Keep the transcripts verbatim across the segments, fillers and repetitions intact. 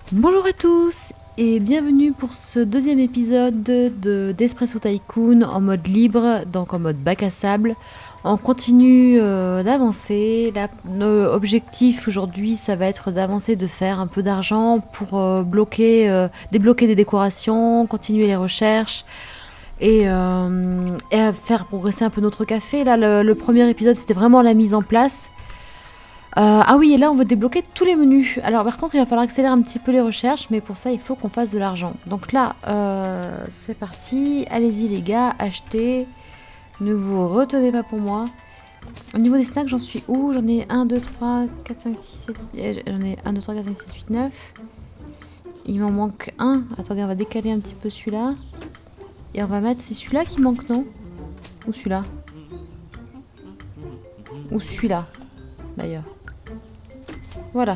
Bonjour à tous et bienvenue pour ce deuxième épisode de d'Espresso Tycoon en mode libre, donc en mode bac à sable. On continue euh, d'avancer. Notre objectif aujourd'hui, ça va être d'avancer, de faire un peu d'argent pour euh, bloquer, euh, débloquer des décorations, continuer les recherches et, euh, et à faire progresser un peu notre café. Là, le, le premier épisode, c'était vraiment la mise en place. Euh, ah oui, et là on veut débloquer tous les menus. Alors par contre il va falloir accélérer un petit peu les recherches, mais pour ça il faut qu'on fasse de l'argent. Donc là, euh, c'est parti. Allez-y les gars, achetez. Ne vous retenez pas pour moi. Au niveau des snacks, j'en suis où? J'en ai un, deux, trois, quatre, cinq, six, sept... J'en ai un, deux, trois, quatre, cinq, sept, huit, neuf. Il m'en manque un. Attendez, on va décaler un petit peu celui-là. Et on va mettre... C'est celui-là qui manque, non? Ou celui-là? Ou celui-là, d'ailleurs. Voilà.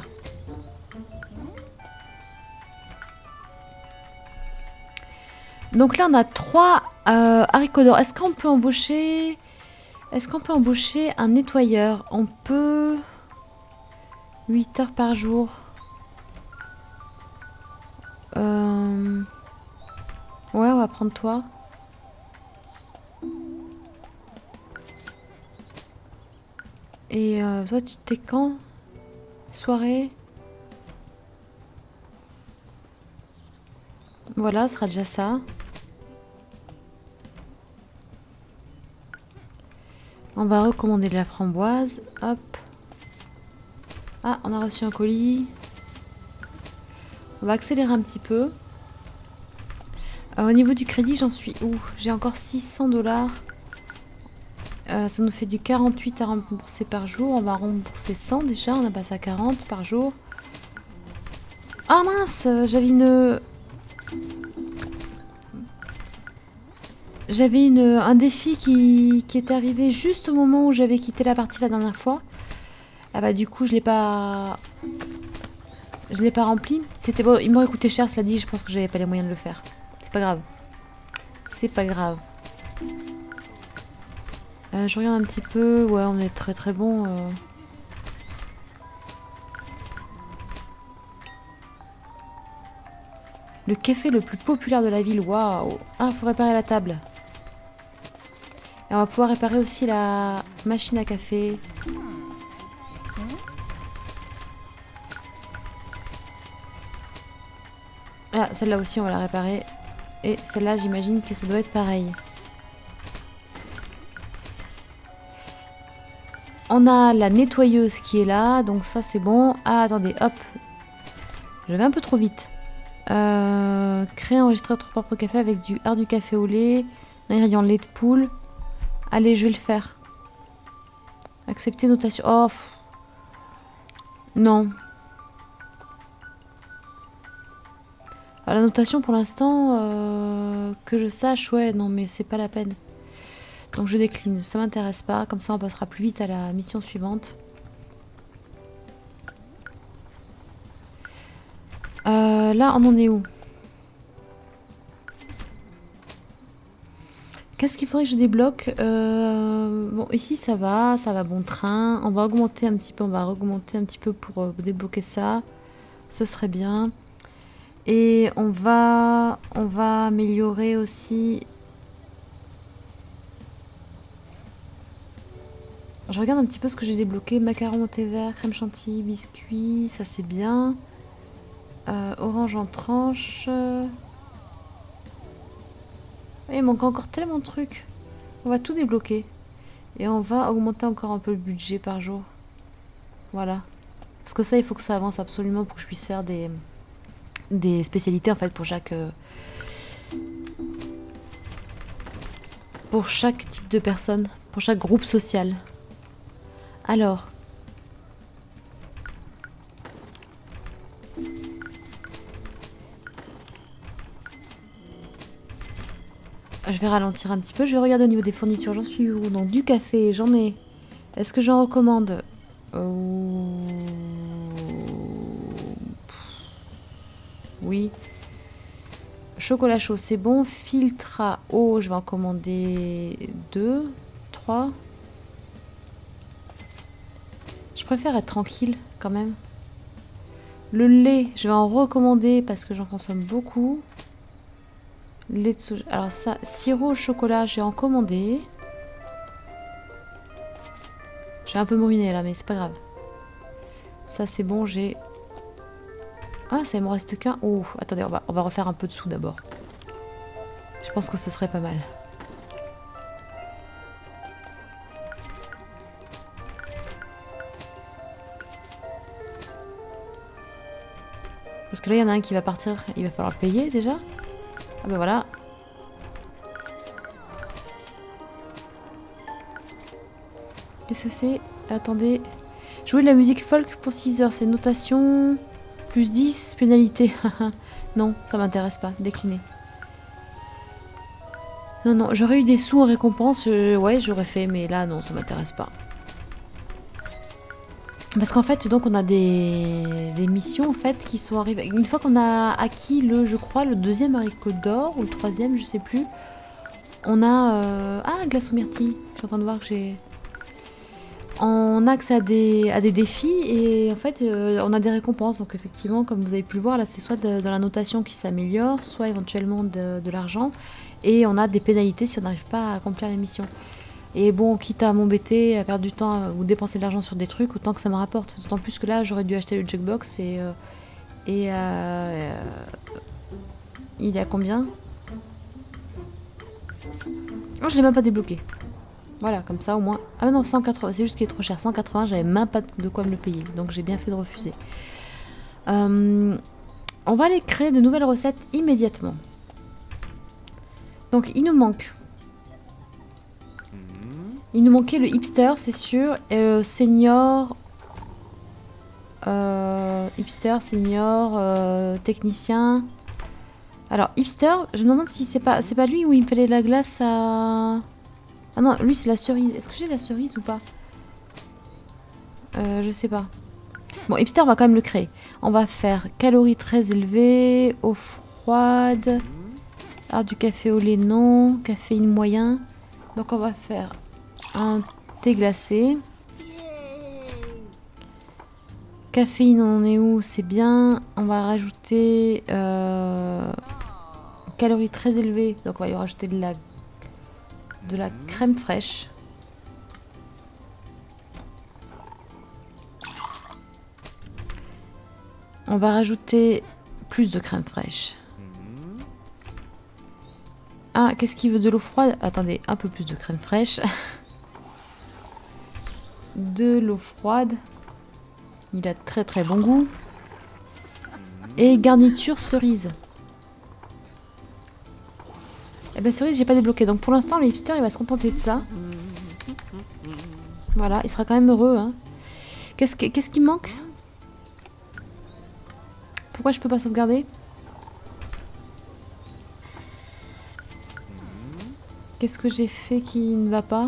Donc là, on a trois euh, haricots d'or. Est-ce qu'on peut embaucher... Est-ce qu'on peut embaucher un nettoyeur? On peut... huit heures par jour. Euh... Ouais, on va prendre toi. Et euh, toi, tu t'es quand? Soirée? Voilà, ce sera déjà ça. On va recommander de la framboise. Hop. Ah, on a reçu un colis. On va accélérer un petit peu. Euh, au niveau du crédit, j'en suis où? J'ai encore six cents dollars. Euh, ça nous fait du quarante-huit à rembourser par jour. On va rembourser cent déjà. On a passé à quarante par jour. Ah mince, j'avais une... J'avais une, un défi qui, qui est arrivé juste au moment où j'avais quitté la partie la dernière fois. Ah bah du coup je l'ai pas... Je l'ai pas rempli. C'était bon, il m'aurait coûté cher, cela dit, je pense que j'avais pas les moyens de le faire. C'est pas grave. C'est pas grave. Euh, je regarde un petit peu. Ouais, on est très très bon. Euh... Le café le plus populaire de la ville. Waouh. Ah, faut réparer la table. Et on va pouvoir réparer aussi la machine à café. Ah, celle-là aussi, on va la réparer. Et celle-là, j'imagine que ça doit être pareil. On a la nettoyeuse qui est là, donc ça c'est bon. Ah, attendez, hop. Je vais un peu trop vite. Euh, créer, enregistrer votre propre café avec du art du café au lait, l'ingrédient lait de poule. Allez, je vais le faire. Accepter notation. Oh, pff. Non. Alors, la notation pour l'instant, euh, que je sache, ouais, non, mais c'est pas la peine. Donc je décline, ça m'intéresse pas. Comme ça, on passera plus vite à la mission suivante. Euh, là, on en est où? Qu'est-ce qu'il faudrait que je débloque? euh, Bon, ici, ça va, ça va bon train. On va augmenter un petit peu, on va augmenter un petit peu pour euh, débloquer ça. Ce serait bien. Et on va, on va améliorer aussi... Je regarde un petit peu ce que j'ai débloqué. Macarons au thé vert, crème chantilly, biscuits, ça c'est bien. Euh, orange en tranche. Il manque encore tellement de trucs. On va tout débloquer. Et on va augmenter encore un peu le budget par jour. Voilà. Parce que ça, il faut que ça avance absolument pour que je puisse faire des, des spécialités en fait pour chaque... Euh, pour chaque type de personne. Pour chaque groupe social. Alors... Je vais ralentir un petit peu. Je vais regarder au niveau des fournitures. J'en suis où? Donc du café, j'en ai. Est-ce que j'en recommande? euh... Oui. Chocolat chaud, c'est bon. Filtre à eau, je vais en commander deux, trois. Je préfère être tranquille quand même. Le lait, je vais en recommander parce que j'en consomme beaucoup. Lait de soja. Alors ça, sirop au chocolat, j'ai en commandé. J'ai un peu mouliné là, mais c'est pas grave. Ça c'est bon, j'ai... Ah, ça il me reste qu'un. Oh, attendez, on va, on va refaire un peu de sous d'abord. Je pense que ce serait pas mal. Parce que là, il y en a un qui va partir. Il va falloir le payer déjà. Ah ben voilà. Qu'est-ce que c'est? Attendez. Jouer de la musique folk pour six heures. C'est notation... Plus dix, pénalité. Non, ça m'intéresse pas. Décliner. Non, non, j'aurais eu des sous en récompense. Euh, ouais, j'aurais fait. Mais là, non, ça m'intéresse pas. Parce qu'en fait, donc on a des, des missions en fait qui sont arrivées. Une fois qu'on a acquis le, je crois, le deuxième haricot d'or ou le troisième, je sais plus. On a euh... ah, glace aux myrtilles. Je suis en train de voir que j'ai. On a accès à des, à des défis et en fait euh, on a des récompenses. Donc effectivement, comme vous avez pu le voir, là c'est soit de, de la notation qui s'améliore, soit éventuellement de, de l'argent. Et on a des pénalités si on n'arrive pas à accomplir les missions. Et bon, quitte à m'embêter, à perdre du temps ou dépenser de l'argent sur des trucs, autant que ça me rapporte. D'autant plus que là, j'aurais dû acheter le jukebox et... Euh, et euh, euh, il est à combien? Oh, je l'ai même pas débloqué. Voilà, comme ça au moins... Ah non, cent quatre-vingts, c'est juste qu'il est trop cher. cent quatre-vingts, j'avais même pas de quoi me le payer. Donc j'ai bien fait de refuser. Euh, on va aller créer de nouvelles recettes immédiatement. Donc il nous manque... Il nous manquait le hipster, c'est sûr. Euh, senior. Euh, hipster, senior, euh, technicien. Alors, hipster, je me demande si c'est pas, c'est pas lui où il me fallait la glace à... Ah non, lui c'est la cerise. Est-ce que j'ai la cerise ou pas? euh, Je sais pas. Bon, hipster, on va quand même le créer. On va faire calories très élevées, eau froide. Ah, du café au lait, non. Caféine moyen. Donc on va faire... un thé glacé. Caféine, on en est où? C'est bien. On va rajouter euh, calories très élevées. Donc on va lui rajouter de la, de la crème fraîche. On va rajouter plus de crème fraîche. Ah, qu'est-ce qu'il veut? De l'eau froide? Attendez, un peu plus de crème fraîche. De l'eau froide. Il a très très bon goût. Et garniture cerise. Eh ben cerise j'ai pas débloqué. Donc pour l'instant le hipster il va se contenter de ça. Voilà, il sera quand même heureux. Hein. Qu'est-ce qui qu'est-ce qui me manque? Pourquoi je peux pas sauvegarder? Qu'est-ce que j'ai fait qui ne va pas?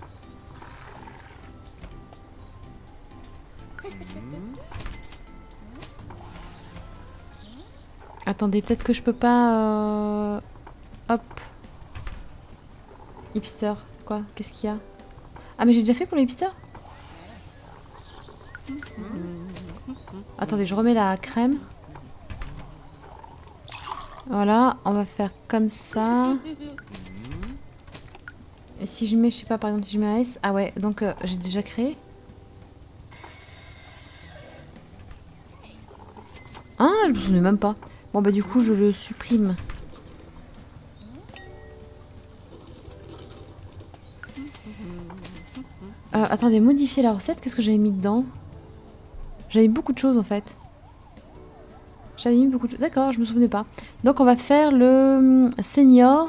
Attendez, peut-être que je peux pas... Euh... Hop. Hipster. Quoi? Qu'est-ce qu'il y a? Ah, mais j'ai déjà fait pour le hipster? Attendez, je remets la crème. Voilà, on va faire comme ça. Et si je mets, je sais pas, par exemple, si je mets un S... Ah ouais, donc euh, j'ai déjà créé. Ah, je me souviens même pas. Bon bah du coup je le supprime. Euh, attendez, modifier la recette, qu'est-ce que j'avais mis dedans? J'avais mis beaucoup de choses en fait. J'avais mis beaucoup de choses. D'accord, je me souvenais pas. Donc on va faire le senior.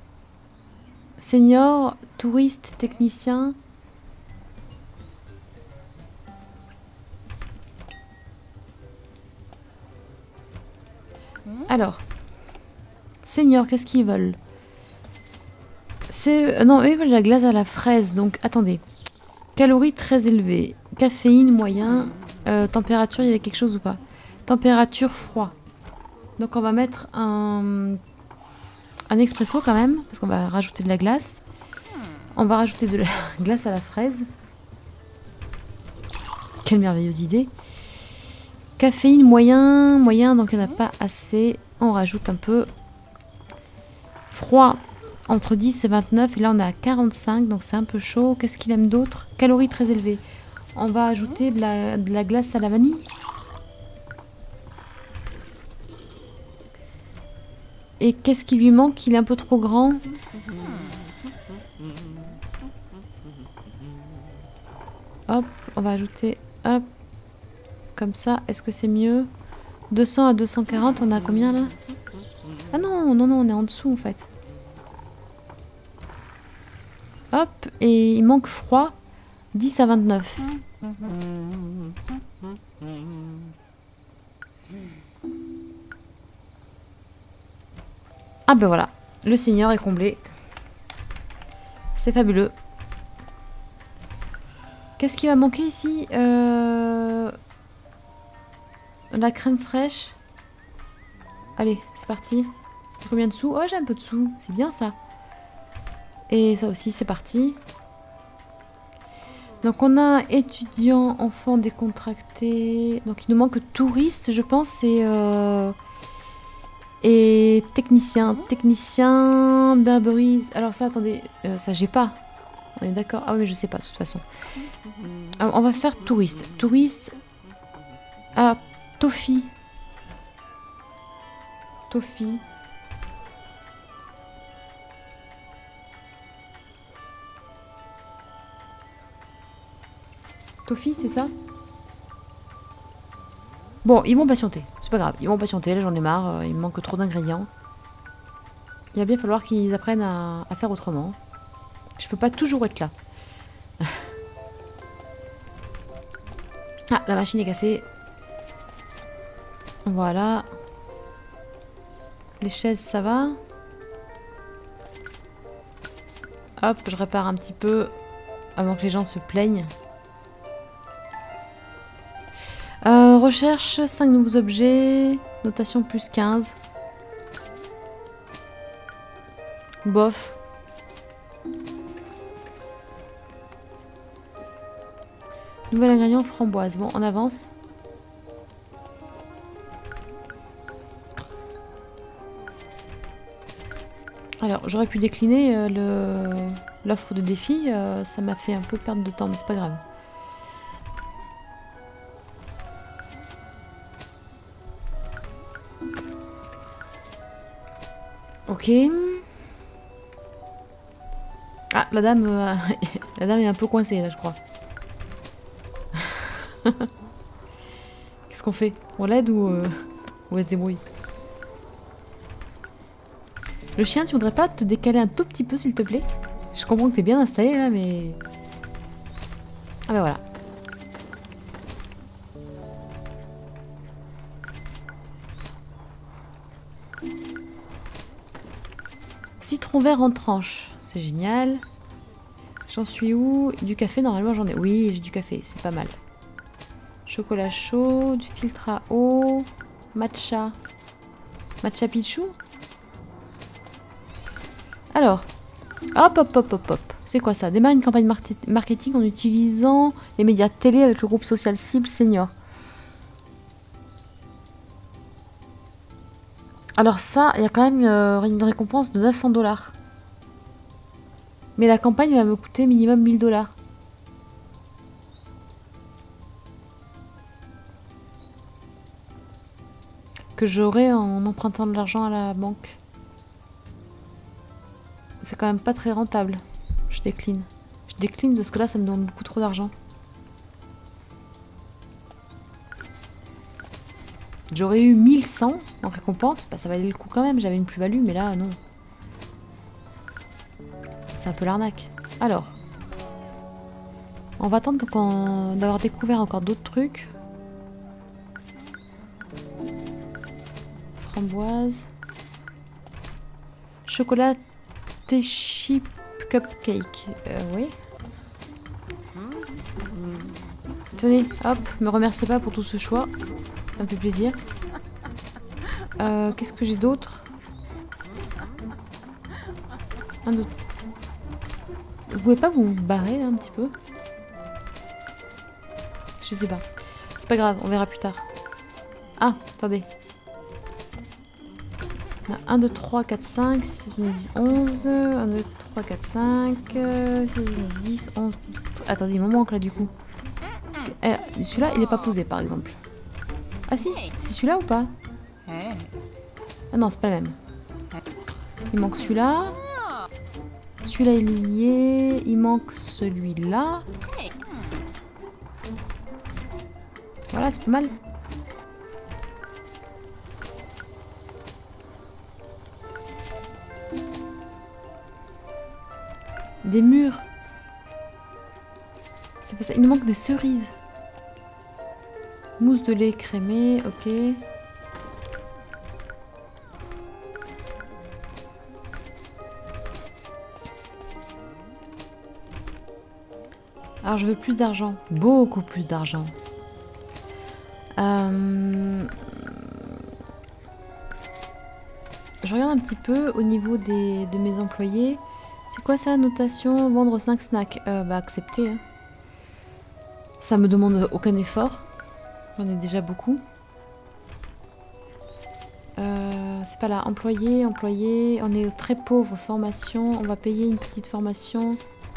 Senior, touriste, technicien. Alors, senior, qu'est-ce qu'ils veulent? C'est... Non, eux, ils veulent la glace à la fraise. Donc, attendez. Calories très élevées. Caféine moyen. Euh, température, il y a quelque chose ou pas? Température froid. Donc, on va mettre un... un expresso quand même. Parce qu'on va rajouter de la glace. On va rajouter de la glace à la fraise. Quelle merveilleuse idée. Caféine moyen, moyen, donc il n'y en a pas assez. On rajoute un peu. Froid, entre dix et vingt-neuf. Et là, on est à quarante-cinq, donc c'est un peu chaud. Qu'est-ce qu'il aime d'autre? Calories très élevées. On va ajouter de la, de la glace à la vanille. Et qu'est-ce qui lui manque? Il est un peu trop grand. Hop, on va ajouter... Hop. Comme ça, est-ce que c'est mieux? deux cents à deux cent quarante, on a combien là? Ah non, non, non, on est en dessous en fait. Hop, et il manque froid, dix à vingt-neuf. Ah ben voilà, le seigneur est comblé. C'est fabuleux. Qu'est-ce qui va manquer ici? euh... La crème fraîche. Allez, c'est parti. J'ai combien de sous? Oh, j'ai un peu de sous. C'est bien ça. Et ça aussi, c'est parti. Donc on a étudiant, enfant décontracté. Donc il nous manque touriste, je pense, et, euh... et technicien. Technicien, Berberis. Alors ça, attendez, euh, ça j'ai pas. On est d'accord? Ah oui, mais je sais pas de toute façon. Alors, on va faire touriste. Touriste. Alors, Toffee. Toffee. Toffee, c'est ça? Bon, ils vont patienter. C'est pas grave. Ils vont patienter. Là, j'en ai marre. Il me manque trop d'ingrédients. Il va bien falloir qu'ils apprennent à, à faire autrement. Je peux pas toujours être là. Ah, la machine est cassée. Voilà. Les chaises, ça va. Hop, je répare un petit peu avant que les gens se plaignent. Euh, recherche, cinq nouveaux objets. Notation plus quinze. Bof. Nouvel ingrédient framboise. Bon, on avance. Alors, j'aurais pu décliner euh, le l'offre de défi. Euh, ça m'a fait un peu perdre de temps, mais c'est pas grave. Ok. Ah, la dame, euh, la dame est un peu coincée là, je crois. Qu'est-ce qu'on fait? On l'aide ou, euh, ou elle se débrouille? Le chien, tu voudrais pas te décaler un tout petit peu, s'il te plaît? Je comprends que t'es bien installé là, mais... Ah bah voilà. Citron vert en tranche, c'est génial. J'en suis où? Du café, normalement j'en ai. Oui, j'ai du café, c'est pas mal. Chocolat chaud, du filtre à eau, matcha. Matcha pichou? Alors, hop hop hop hop hop. C'est quoi ça? Démarre une campagne mar marketing en utilisant les médias télé avec le groupe social cible senior. Alors ça, il y a quand même euh, une récompense de neuf cents dollars. Mais la campagne va me coûter minimum mille dollars. Que j'aurai en empruntant de l'argent à la banque. C'est quand même pas très rentable. Je décline. Je décline parce que là, ça me demande beaucoup trop d'argent. J'aurais eu mille cent en récompense. Bah, ça valait le coup quand même. J'avais une plus-value, mais là, non. C'est un peu l'arnaque. Alors. On va attendre d'avoir découvert encore d'autres trucs. Framboise. Chocolat chip cupcake. Euh, oui. Tenez, hop, me remerciez pas pour tout ce choix. Ça me fait plaisir. Euh, Qu'est-ce que j'ai d'autre? Un autre. Vous pouvez pas vous barrer là un petit peu? Je sais pas. C'est pas grave, on verra plus tard. Ah, attendez. On a un, deux, trois, quatre, cinq, six, sept, huit, dix, onze. un, deux, trois, quatre, cinq, six, huit, dix, onze, douze. Attendez, il me manque là du coup. Eh, celui-là, il n'est pas posé par exemple. Ah si, c'est celui-là ou pas? Ah non, c'est pas le même. Il manque celui-là. Celui-là, il est lié. Il manque celui-là. Voilà, c'est pas mal. Des murs. C'est pas ça. Il nous manque des cerises. Mousse de lait crémé, ok. Alors je veux plus d'argent. Beaucoup plus d'argent. Euh... Je regarde un petit peu au niveau des, de mes employés. C'est quoi ça, notation? Vendre cinq snacks. Euh, bah accepter. Hein. Ça me demande aucun effort. J'en ai déjà beaucoup. Euh, c'est pas là. Employé, employé. On est très pauvre. Formation. On va payer une petite formation.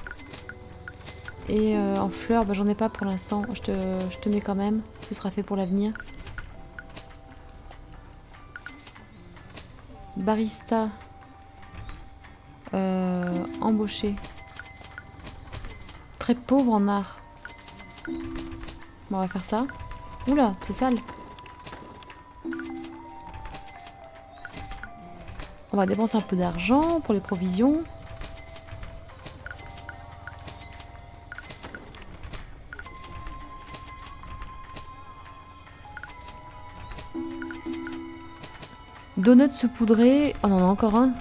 Et euh, en fleurs, bah, j'en ai pas pour l'instant. Je te, je te mets quand même. Ce sera fait pour l'avenir. Barista. Euh, embauché. Très pauvre en art. Bon, on va faire ça. Oula, c'est sale. On va dépenser un peu d'argent pour les provisions. Donuts saupoudrés. Oh, on en a encore un.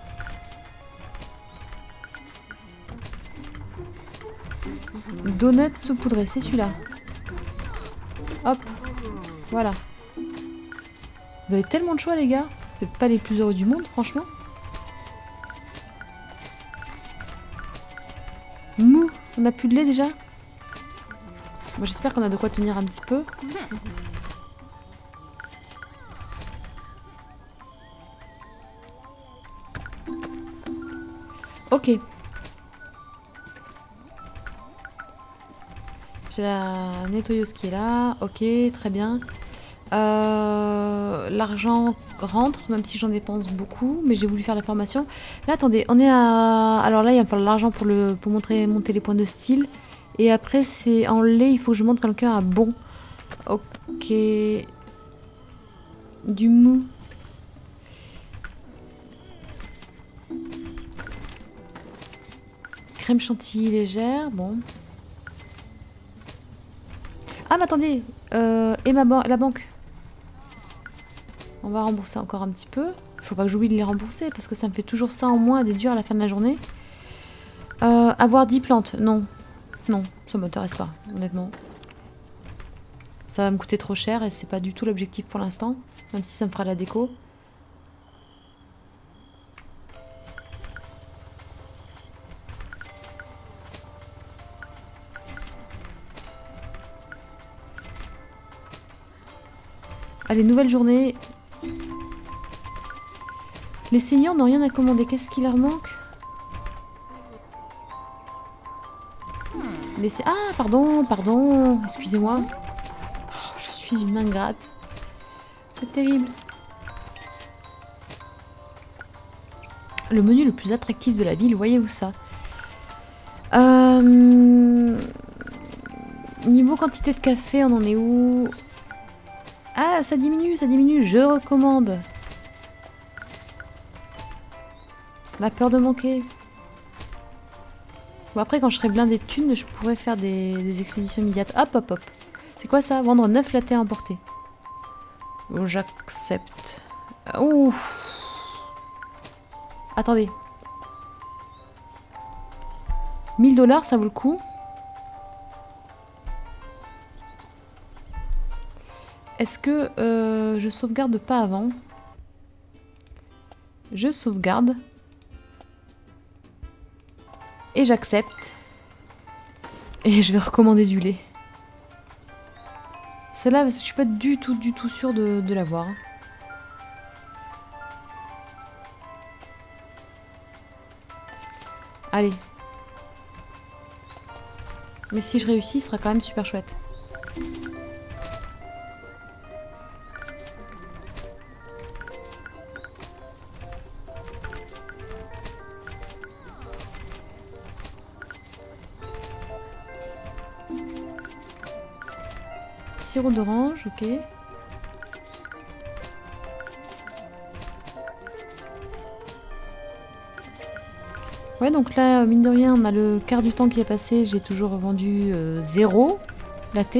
Donuts saupoudrés, c'est celui-là. Hop. Voilà. Vous avez tellement de choix, les gars. Vous n'êtes pas les plus heureux du monde, franchement. Mou. On a plus de lait déjà. Bon, j'espère qu'on a de quoi tenir un petit peu. Ok. J'ai la nettoyeuse qui est là. Ok, très bien. Euh, L'argent rentre, même si j'en dépense beaucoup. Mais j'ai voulu faire la formation. Là, attendez, on est à... Alors là, il va me falloir l'argent pour, le... pour montrer... monter les points de style. Et après, c'est en lait, il faut que je monte quelqu'un à bon. Ok. Du mou. Crème chantilly légère, bon. Ah mais attendez, euh, et ma ban la banque. On va rembourser encore un petit peu. Faut pas que j'oublie de les rembourser parce que ça me fait toujours ça en moins à déduire à la fin de la journée. Euh, avoir dix plantes, non. Non, ça m'intéresse pas, honnêtement. Ça va me coûter trop cher et c'est pas du tout l'objectif pour l'instant, même si ça me fera de la déco. Allez, nouvelle journée. Les seigneurs n'ont rien à commander. Qu'est-ce qui leur manque? Les se... Ah, pardon, pardon. Excusez-moi. Oh, je suis une ingrate. C'est terrible. Le menu le plus attractif de la ville, voyez-vous ça? euh... Niveau quantité de café, on en est où? Ah, ça diminue, ça diminue, je recommande. La peur de manquer. Bon, après, quand je serai blindée de thunes, je pourrais faire des, des expéditions immédiates. Hop, hop, hop. C'est quoi ça? Vendre neuf lattés à emporter. Oh, j'accepte. Ouf. Attendez. mille dollars, ça vaut le coup? Est-ce que euh, je sauvegarde pas avant? Je sauvegarde. Et j'accepte. Et je vais recommander du lait. Celle-là, parce que je suis pas du tout, du tout sûre de, de l'avoir. Allez. Mais si je réussis, ce sera quand même super chouette. Sirop d'orange, ok. Ouais, donc là, mine de rien, on a le quart du temps qui est passé. J'ai toujours vendu euh, zéro latte.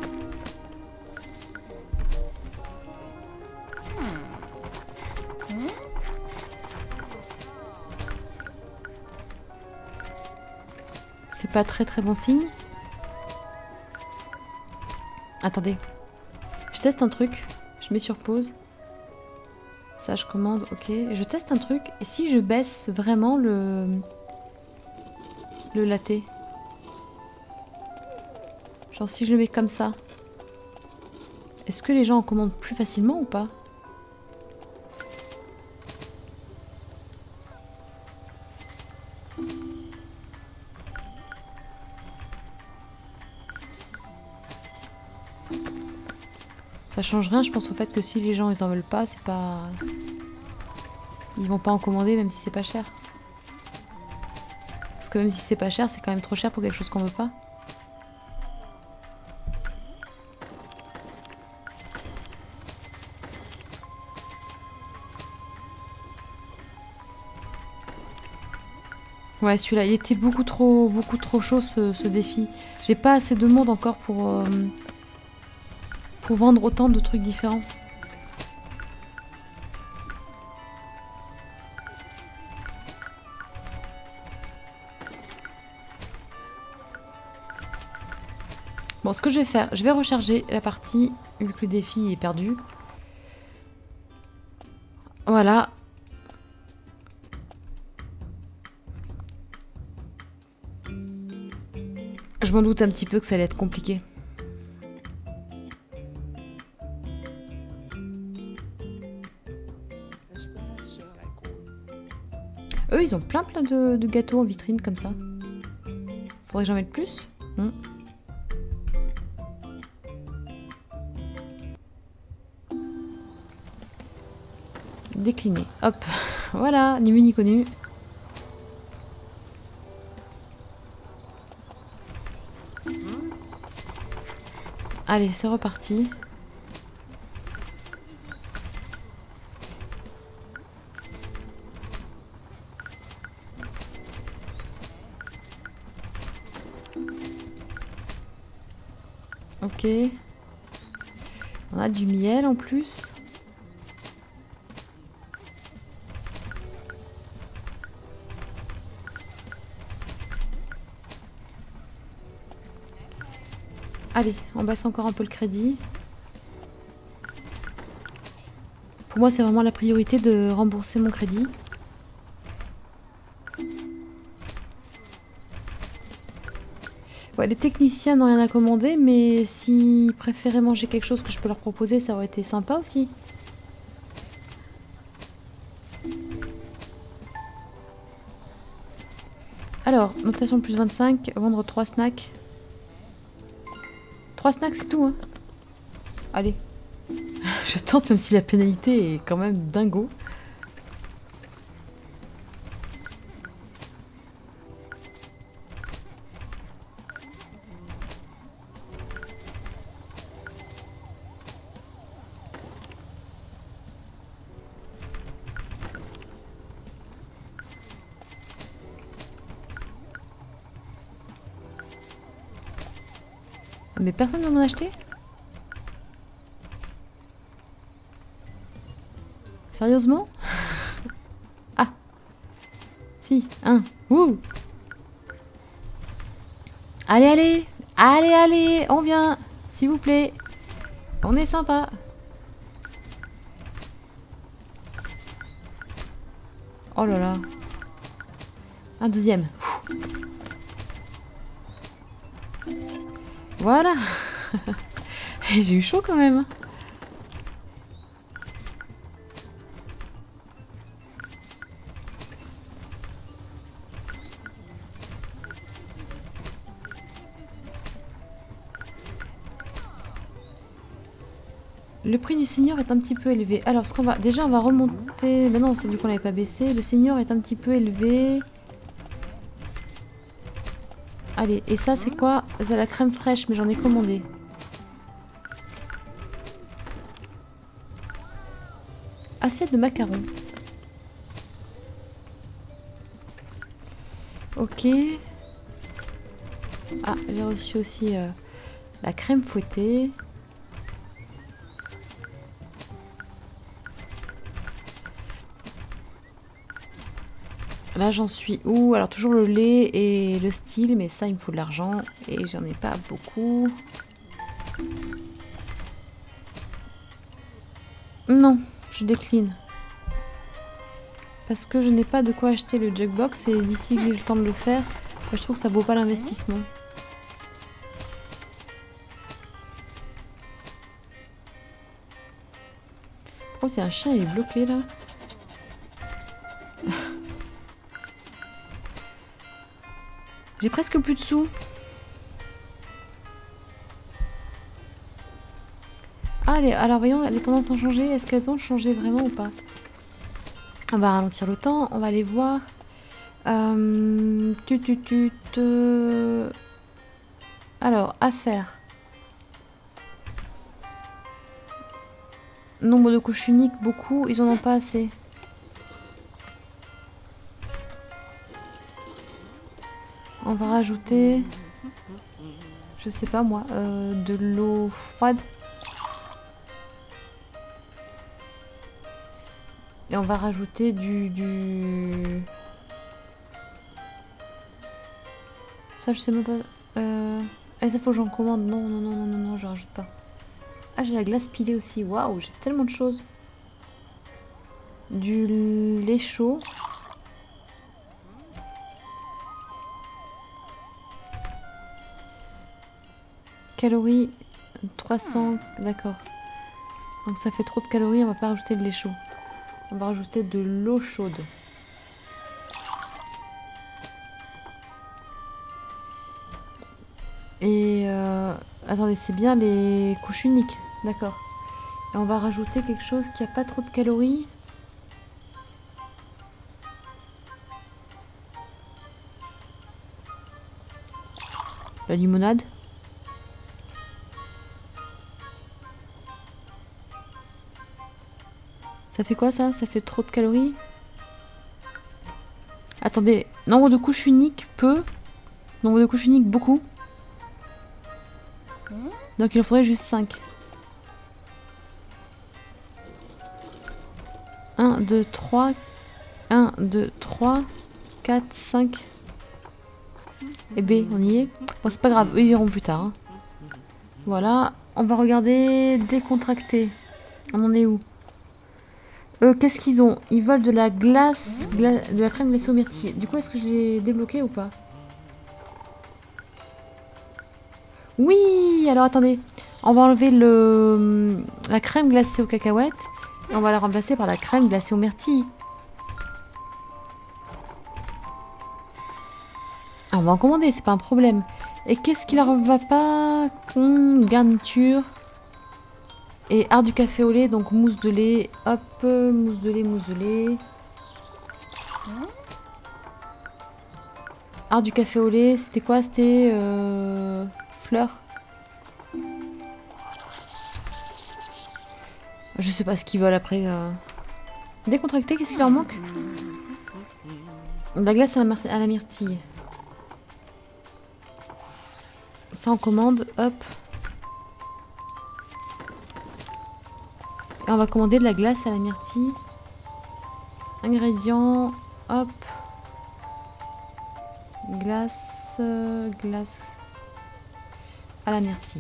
C'est pas très très bon signe. Attendez. Je teste un truc. Je mets sur pause. Ça, je commande, ok. Je teste un truc. Et si je baisse vraiment le... le latte? Genre si je le mets comme ça. Est-ce que les gens en commandent plus facilement ou pas? Ça change rien, je pense au fait que si les gens ils en veulent pas, c'est pas... Ils vont pas en commander même si c'est pas cher. Parce que même si c'est pas cher, c'est quand même trop cher pour quelque chose qu'on veut pas. Ouais, celui-là, il était beaucoup trop, beaucoup trop chaud ce, ce défi. J'ai pas assez de monde encore pour... Euh... pour vendre autant de trucs différents. Bon, ce que je vais faire, je vais recharger la partie vu que le défi est perdu. Voilà. Je m'en doute un petit peu que ça allait être compliqué. Eux, ils ont plein plein de, de gâteaux en vitrine comme ça. Faudrait que j'en mette plus. Hmm. Décliner. Hop. Voilà, ni vu ni connu. Allez, c'est reparti. Ok. On a du miel en plus. Allez, on baisse encore un peu le crédit. Pour moi, c'est vraiment la priorité de rembourser mon crédit. Ouais, les techniciens n'ont rien à commander, mais s'ils préféraient manger quelque chose que je peux leur proposer, ça aurait été sympa aussi. Alors, notation plus vingt-cinq, vendre trois snacks. trois snacks, c'est tout, hein. Allez. Je tente, même si la pénalité est quand même dingo. Mais personne ne m'en a acheté? Sérieusement? Ah. Si, un. Ouh. Allez, allez. Allez, allez. On vient. S'il vous plaît. On est sympa. Oh là là. Un deuxième. Voilà. J'ai eu chaud quand même. Le prix du seigneur est un petit peu élevé. Alors, ce qu'on va... Déjà, on va remonter... Mais non, c'est du coup, on l'avait pas baissé. Le seigneur est un petit peu élevé. Allez, et ça, c'est quoi? C'est la crème fraîche, mais j'en ai commandé. Assiette de macarons. Ok. Ah, j'ai reçu aussi euh, la crème fouettée. Là, j'en suis où? Alors, toujours le lait et le style, mais ça, il me faut de l'argent. Et j'en ai pas beaucoup. Non, je décline. Parce que je n'ai pas de quoi acheter le jukebox et d'ici que j'ai le temps de le faire, je trouve que ça vaut pas l'investissement. Par contre, il y a un chien, il est bloqué là. J'ai presque plus de sous. Ah, allez, alors voyons, les tendances ont changé. Est-ce qu'elles ont changé vraiment ou pas? On va ralentir le temps, on va aller voir. Euh, tu, tu, tu, te... Alors, affaires. Nombre de couches uniques, beaucoup. Ils en ont pas assez. On va rajouter... Je sais pas moi, euh, de l'eau froide. Et on va rajouter du... du... Ça, je sais même pas... Euh... Ah, ça faut que j'en commande. Non, non, non, non, non, non, je rajoute pas. Ah, j'ai la glace pilée aussi. Waouh, j'ai tellement de choses. Du lait chaud. Calories trois cents. D'accord. Donc ça fait trop de calories, on va pas rajouter de lait chaud. On va rajouter de l'eau chaude. Et euh, attendez, c'est bien les couches uniques, d'accord. Et on va rajouter quelque chose qui a pas trop de calories. La limonade. Ça fait quoi ça? Ça fait trop de calories? Attendez, nombre de couches uniques, peu. Nombre de couches uniques, beaucoup. Donc il en faudrait juste cinq. un, deux, trois. un, deux, trois, quatre, cinq. Et B, on y est. Bon, c'est pas grave, eux ils verront plus tard. Hein. Voilà, on va regarder décontracté. On en est où? Euh, qu'est-ce qu'ils ont? Ils veulent de la glace, gla de la crème glacée au myrtille. Du coup, est-ce que je l'ai débloqué ou pas? Oui, alors attendez. On va enlever le la crème glacée aux cacahuètes et on va la remplacer par la crème glacée aux myrtilles. Ah, on va en commander, c'est pas un problème. Et qu'est-ce qui leur va pas? Hum, garniture. Et art du café au lait, donc mousse de lait. Hop, mousse de lait, mousse de lait. Art du café au lait, c'était quoi? C'était euh, fleurs. Je sais pas ce qu'ils veulent après. Euh... Décontracté, qu'est-ce qu'il leur manque? De la glace à la, à la myrtille. Ça on commande, hop. Et on va commander de la glace à la myrtille. Ingrédients, hop. Glace, euh, glace à la myrtille.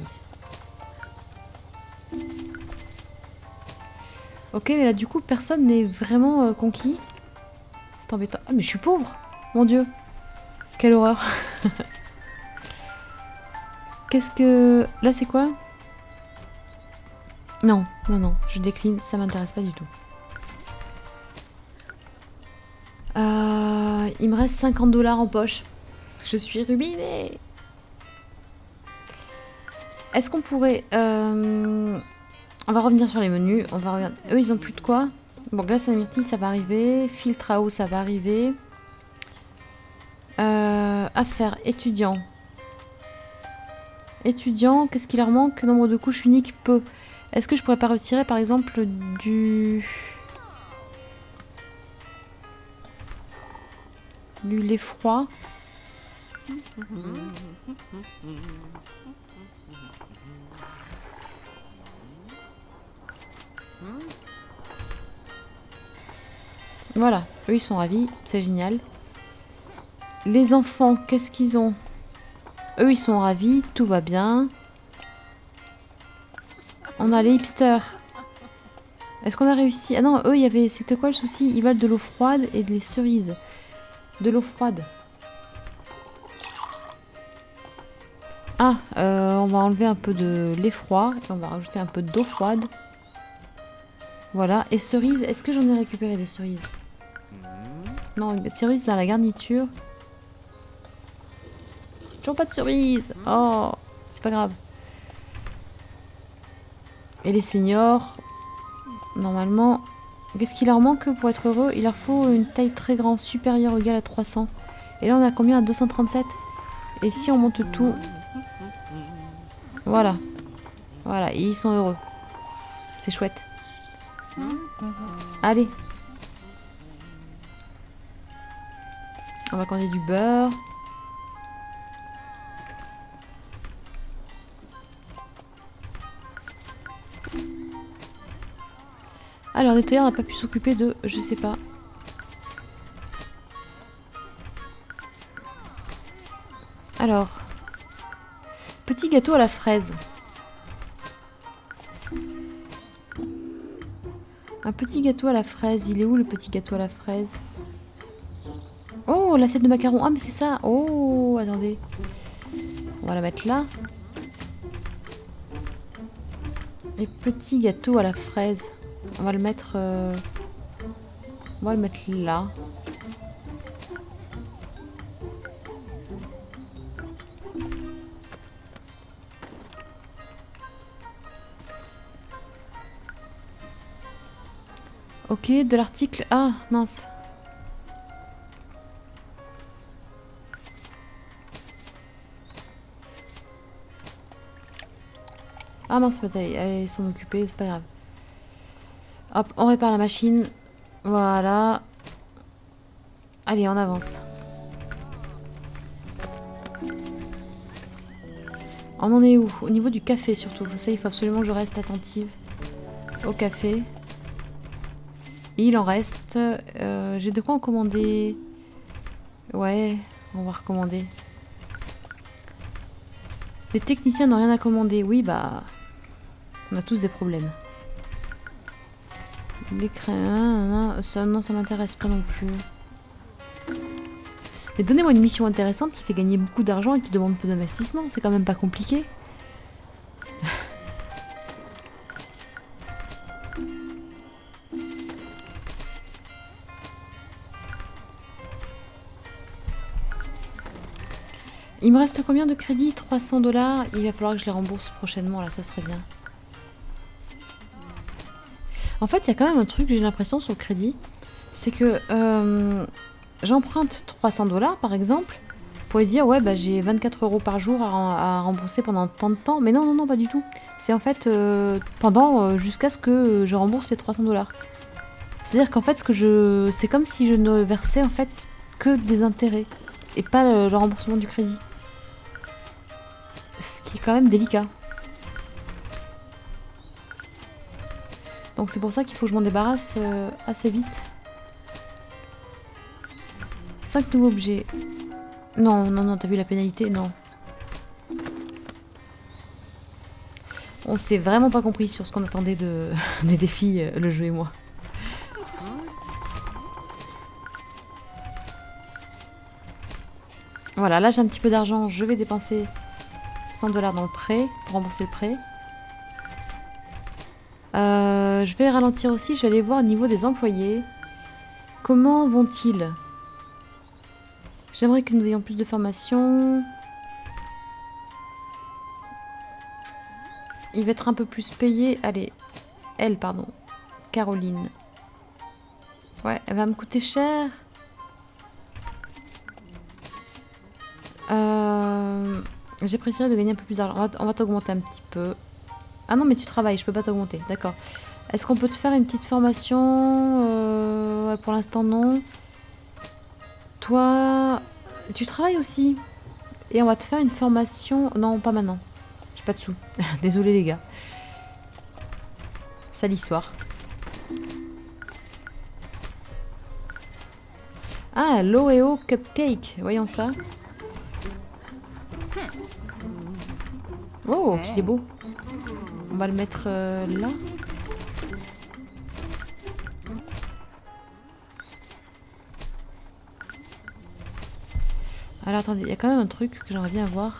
Ok, mais là du coup personne n'est vraiment euh, conquis. C'est embêtant. Ah mais je suis pauvre, mon dieu. Quelle horreur. Qu'est-ce que... Là c'est quoi? Non, non, non, je décline, ça m'intéresse pas du tout. Euh, il me reste cinquante dollars en poche. Je suis ruinée. Est-ce qu'on pourrait... Euh... On va revenir sur les menus. On va regarder. Eux, ils ont plus de quoi? Bon, glace à la myrtille, ça va arriver. Filtre à eau, ça va arriver. Euh... Affaires, étudiants. Étudiants, qu'est-ce qu'il leur manque? Nombre de couches uniques, peu. Est-ce que je pourrais pas retirer, par exemple, du... Du lait froid? Voilà, eux ils sont ravis, c'est génial. Les enfants, qu'est-ce qu'ils ont? Eux ils sont ravis, tout va bien. On a les hipsters. Est-ce qu'on a réussi? Ah non, eux il y avait... C'était quoi le souci? Ils veulent de l'eau froide et des cerises. De l'eau froide. Ah, euh, on va enlever un peu de lait froid et on va rajouter un peu d'eau froide. Voilà, et cerises, est-ce que j'en ai récupéré des cerises? Non, des cerises dans la garniture. Toujours pas de cerises. Oh, c'est pas grave. Et les seniors, normalement, qu'est-ce qu'il leur manque pour être heureux? Il leur faut une taille très grande, supérieure ou égale à trois cents. Et là, on a combien? À deux cent trente-sept. Et si on monte tout... Voilà. Voilà, et ils sont heureux. C'est chouette. Allez. On va commander du beurre. Alors, le nettoyeur n'a pas pu s'occuper de... Je sais pas. Alors... Petit gâteau à la fraise. Un petit gâteau à la fraise. Il est où le petit gâteau à la fraise? Oh, l'assiette de macarons. Ah, mais c'est ça. Oh, attendez. On va la mettre là. Et petit gâteau à la fraise. On va le mettre... Euh... On va le mettre là. Ok, de l'article... Ah, mince. Ah mince, allez, allez s'en occuper, c'est pas grave. Hop, on répare la machine. Voilà. Allez, on avance. On en est où? Au niveau du café surtout. Ça, il faut absolument que je reste attentive au café. Et il en reste. Euh, J'ai de quoi en commander. Ouais, on va recommander. Les techniciens n'ont rien à commander. Oui, bah... On a tous des problèmes. L'écran... Ça, non, ça m'intéresse pas non plus. Mais donnez-moi une mission intéressante qui fait gagner beaucoup d'argent et qui demande peu d'investissement. C'est quand même pas compliqué. Il me reste combien de crédits? Trois cents dollars. Il va falloir que je les rembourse prochainement, là, ce serait bien. En fait, il y a quand même un truc, j'ai l'impression, sur le crédit. C'est que euh, j'emprunte trois cents dollars, par exemple, pour dire, ouais, bah, j'ai vingt-quatre euros par jour à, à rembourser pendant tant de temps. Mais non, non, non, pas du tout. C'est en fait euh, pendant, euh, jusqu'à ce que je rembourse ces trois cents dollars. C'est-à-dire qu'en fait, ce que je, c'est comme si je ne versais, en fait, que des intérêts. Et pas le, le remboursement du crédit. Ce qui est quand même délicat. Donc c'est pour ça qu'il faut que je m'en débarrasse euh, assez vite. cinq nouveaux objets. Non, non, non, t'as vu la pénalité? Non. On s'est vraiment pas compris sur ce qu'on attendait de... des défis, euh, le jeu et moi. Voilà, là j'ai un petit peu d'argent, je vais dépenser cent dollars dans le prêt, pour rembourser le prêt. Euh, je vais ralentir aussi, je vais aller voir au niveau des employés. Comment vont-ils? J'aimerais que nous ayons plus de formation. Il va être un peu plus payé. Allez, elle, pardon. Caroline. Ouais, elle va me coûter cher. Euh, J'ai préféré de gagner un peu plus d'argent. On va t'augmenter un petit peu. Ah non, mais tu travailles, je peux pas t'augmenter. D'accord. Est-ce qu'on peut te faire une petite formation? euh, ouais, pour l'instant, non. Toi, tu travailles aussi. Et on va te faire une formation... Non, pas maintenant. J'ai pas de sous. Désolé les gars. C'est l'histoire. Ah, l'Oreo Cupcake. Voyons ça. Oh, qu'il est beau. On va le mettre euh, là. Alors attendez, il y a quand même un truc que j'aimerais bien voir.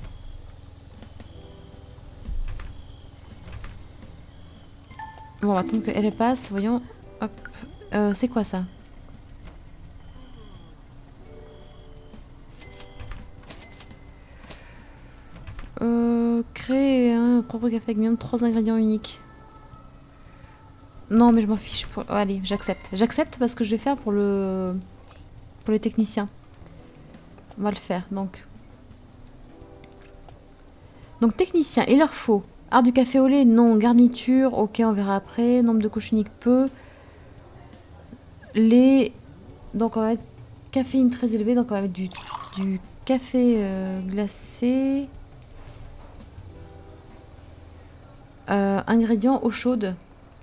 Bon, on va attendre qu'elle passe, voyons. Hop. Euh, c'est quoi ça? Euh, créer un propre café avec minimum trois ingrédients uniques. Non, mais je m'en fiche. Pour... Oh, allez, j'accepte. J'accepte parce que je vais faire pour le... Pour les techniciens. On va le faire, donc. Donc, technicien, il leur faut... Art du café au lait, non. Garniture, ok, on verra après. Nombre de couches uniques, peu. Les... Donc, on va mettre caféine très élevée. Donc, on va mettre du, du café euh, glacé. Euh, ingrédients, eau chaude.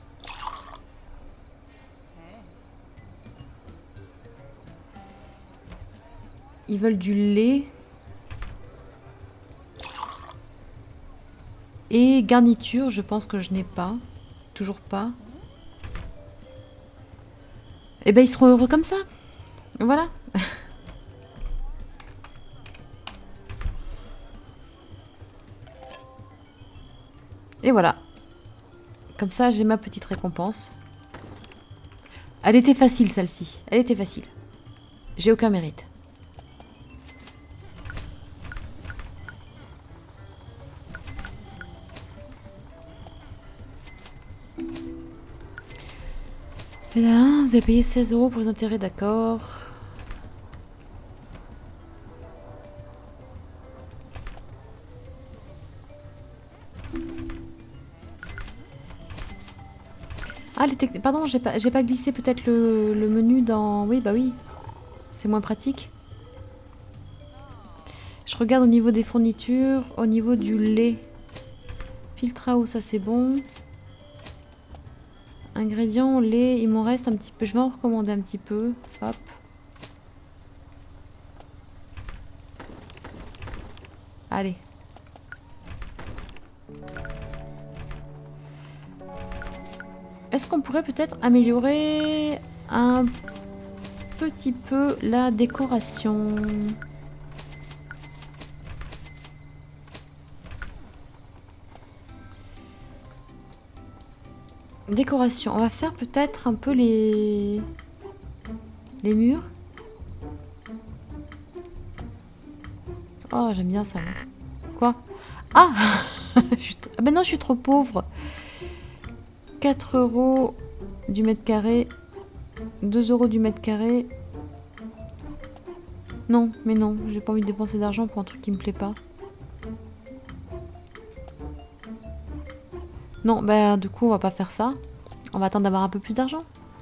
Ils veulent du lait. Et garniture, je pense que je n'ai pas. Toujours pas. Et ben ils seront heureux comme ça. Voilà. Et voilà. Comme ça, j'ai ma petite récompense. Elle était facile, celle-ci. Elle était facile. J'ai aucun mérite. Et là, vous avez payé seize euros pour les intérêts, d'accord. Ah, les techniques. Pardon, j'ai pas, j'ai pas glissé peut-être le, le menu dans... Oui, bah oui. C'est moins pratique. Je regarde au niveau des fournitures, au niveau du lait. Filtre à eau, ça c'est bon. Ingrédients, lait, il m'en reste un petit peu. Je vais en recommander un petit peu. Hop. Allez. Est-ce qu'on pourrait peut-être améliorer un petit peu la décoration? Décoration. On va faire peut-être un peu les... les murs. Oh, j'aime bien ça. Quoi? Ah, je suis... ah ben non, je suis trop pauvre. quatre euros du mètre carré. deux euros du mètre carré. Non, mais non, j'ai pas envie de dépenser d'argent pour un truc qui me plaît pas. Non, bah du coup on va pas faire ça. On va attendre d'avoir un peu plus d'argent.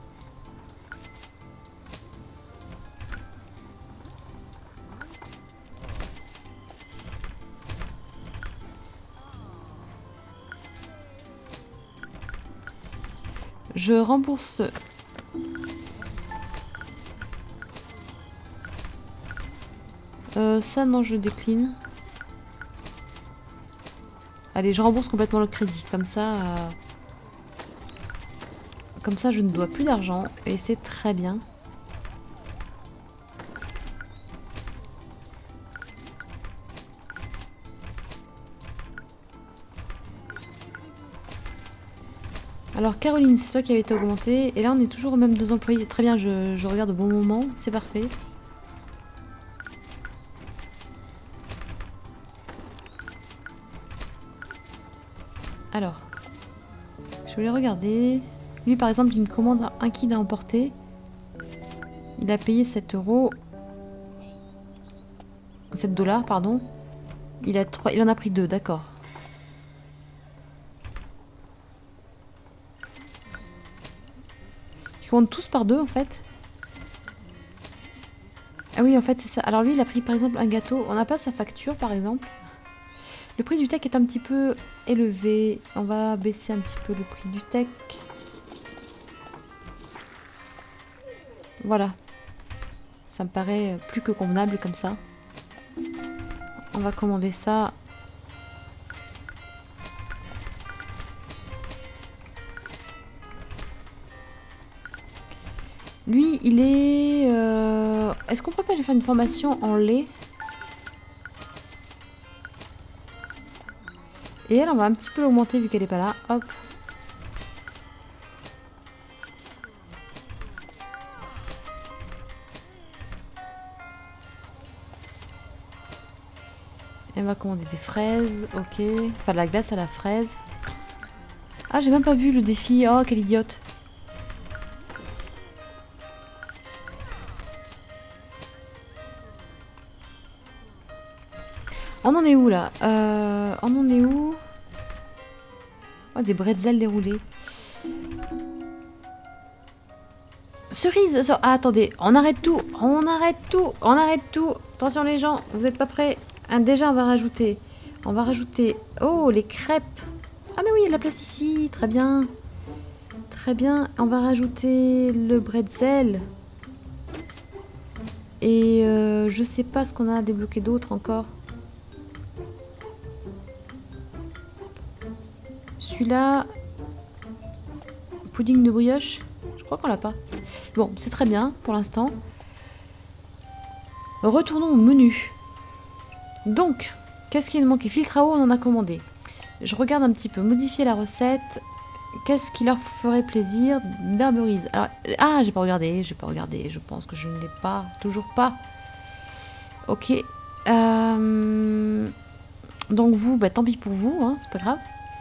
Je rembourse. Euh, ça non, je décline. Allez, je rembourse complètement le crédit. Comme ça... Euh... Comme ça, je ne dois plus d'argent. Et c'est très bien. Alors Caroline, c'est toi qui avais été augmentée. Et là on est toujours aux mêmes deux employés. Très bien, je, je regarde au bon moment. C'est parfait. Alors, je voulais regarder. Lui par exemple, il me commande un kid à emporter. Il a payé sept euros. sept dollars, pardon. Il, a trois... il en a pris deux, d'accord. Ils commandent tous par deux en fait. Ah oui, en fait c'est ça. Alors lui il a pris par exemple un gâteau. On n'a pas sa facture par exemple. Le prix du tech est un petit peu élevé. On va baisser un petit peu le prix du tech. Voilà. Ça me paraît plus que convenable comme ça. On va commander ça. Lui, il est... Euh... Est-ce qu'on peut pas lui faire une formation en lait? Et elle, on va un petit peu l'augmenter vu qu'elle est pas là. Hop. Et on va commander des fraises. Ok. Enfin, de la glace à la fraise. Ah, j'ai même pas vu le défi. Oh, quelle idiote. On en est où là? euh, On en est où? Oh, des bretzels déroulés. Cerise. Ah, attendez, on arrête tout. On arrête tout. On arrête tout. Attention les gens, vous êtes pas prêts? Ah, déjà, on va rajouter. On va rajouter... Oh, les crêpes. Ah mais oui, il y a de la place ici. Très bien. Très bien. On va rajouter le bretzel. Et euh, je sais pas ce qu'on a à débloquer d'autre encore. Celui-là... Pudding de brioche. Je crois qu'on l'a pas. Bon, c'est très bien pour l'instant. Retournons au menu. Donc, qu'est-ce qui nous manquait? Filtre à eau, on en a commandé. Je regarde un petit peu. Modifier la recette. Qu'est-ce qui leur ferait plaisir? Berberise. Alors, ah, j'ai pas regardé. J'ai pas regardé. Je pense que je ne l'ai pas. Toujours pas. Ok. Euh... Donc vous, bah, tant pis pour vous. Hein, c'est pas grave.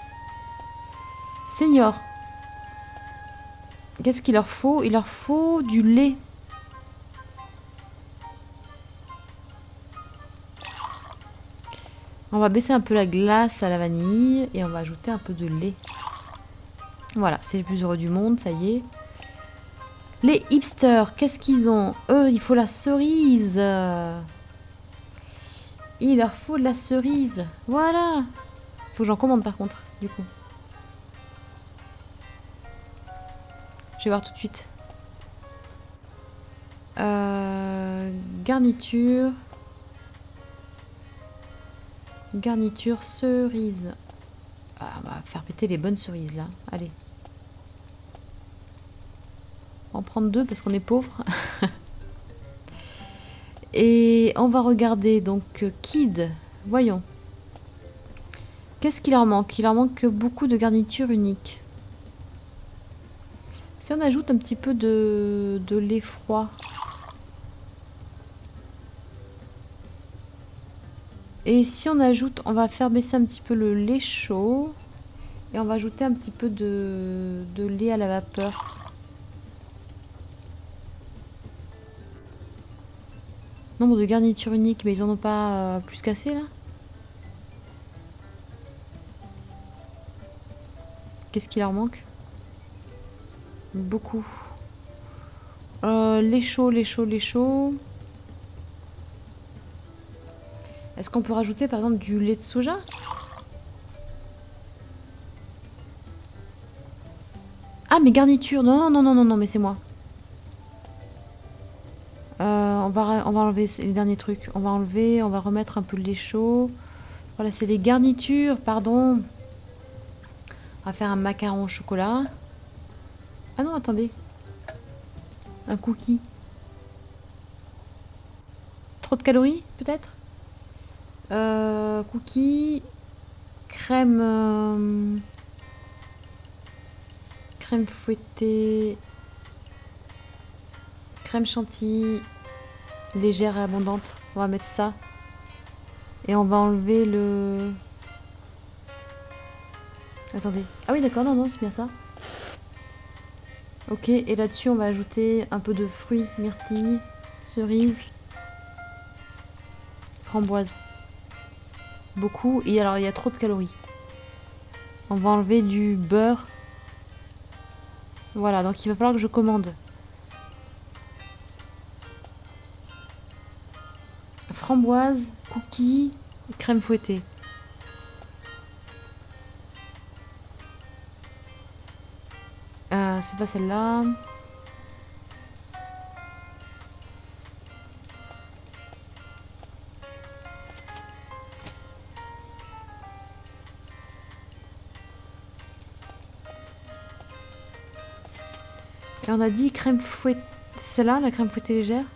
Senior. Qu'est-ce qu'il leur faut? Il leur faut du lait. On va baisser un peu la glace à la vanille et on va ajouter un peu de lait. Voilà, c'est les plus heureux du monde, ça y est. Les hipsters, qu'est-ce qu'ils ont? Eux, il faut la cerise. Il leur faut de la cerise. Voilà. Faut que j'en commande par contre, du coup. Je vais voir tout de suite. Euh, garniture. Garniture cerise. Ah, on va faire péter les bonnes cerises là. Allez. On va en prendre deux parce qu'on est pauvre. Et on va regarder donc Kid. Voyons. Qu'est-ce qu'il leur manque? Il leur manque beaucoup de garnitures uniques. Si on ajoute un petit peu de, de lait froid. Et si on ajoute, on va faire baisser un petit peu le lait chaud. Et on va ajouter un petit peu de, de lait à la vapeur. Nombre de garnitures uniques, mais ils en ont pas euh, plus qu'assez là. Qu'est-ce qui leur manque? Beaucoup. Euh, lait chaud, lait chaud, lait chaud. Est-ce qu'on peut rajouter par exemple du lait de soja? Ah, mais garniture. Non, non, non, non, non, mais c'est moi. Euh, on, va, on va enlever les derniers trucs. On va enlever, on va remettre un peu de lait chaud. Voilà, c'est les garnitures, pardon. On va faire un macaron au chocolat. Ah non, attendez. Un cookie. Trop de calories, peut-être? euh, Cookie. Crème... Euh, crème fouettée, crème chantilly, légère et abondante. On va mettre ça. Et on va enlever le... Attendez. Ah oui, d'accord, non, non, c'est bien ça. Ok, et là-dessus, on va ajouter un peu de fruits, myrtille, cerise, framboise. Beaucoup. Et alors, il y a trop de calories. On va enlever du beurre. Voilà, donc il va falloir que je commande. Framboise, cookies, crème fouettée. Euh, c'est pas celle-là. Et on a dit crème fouettée. C'est celle-là, la crème fouettée légère?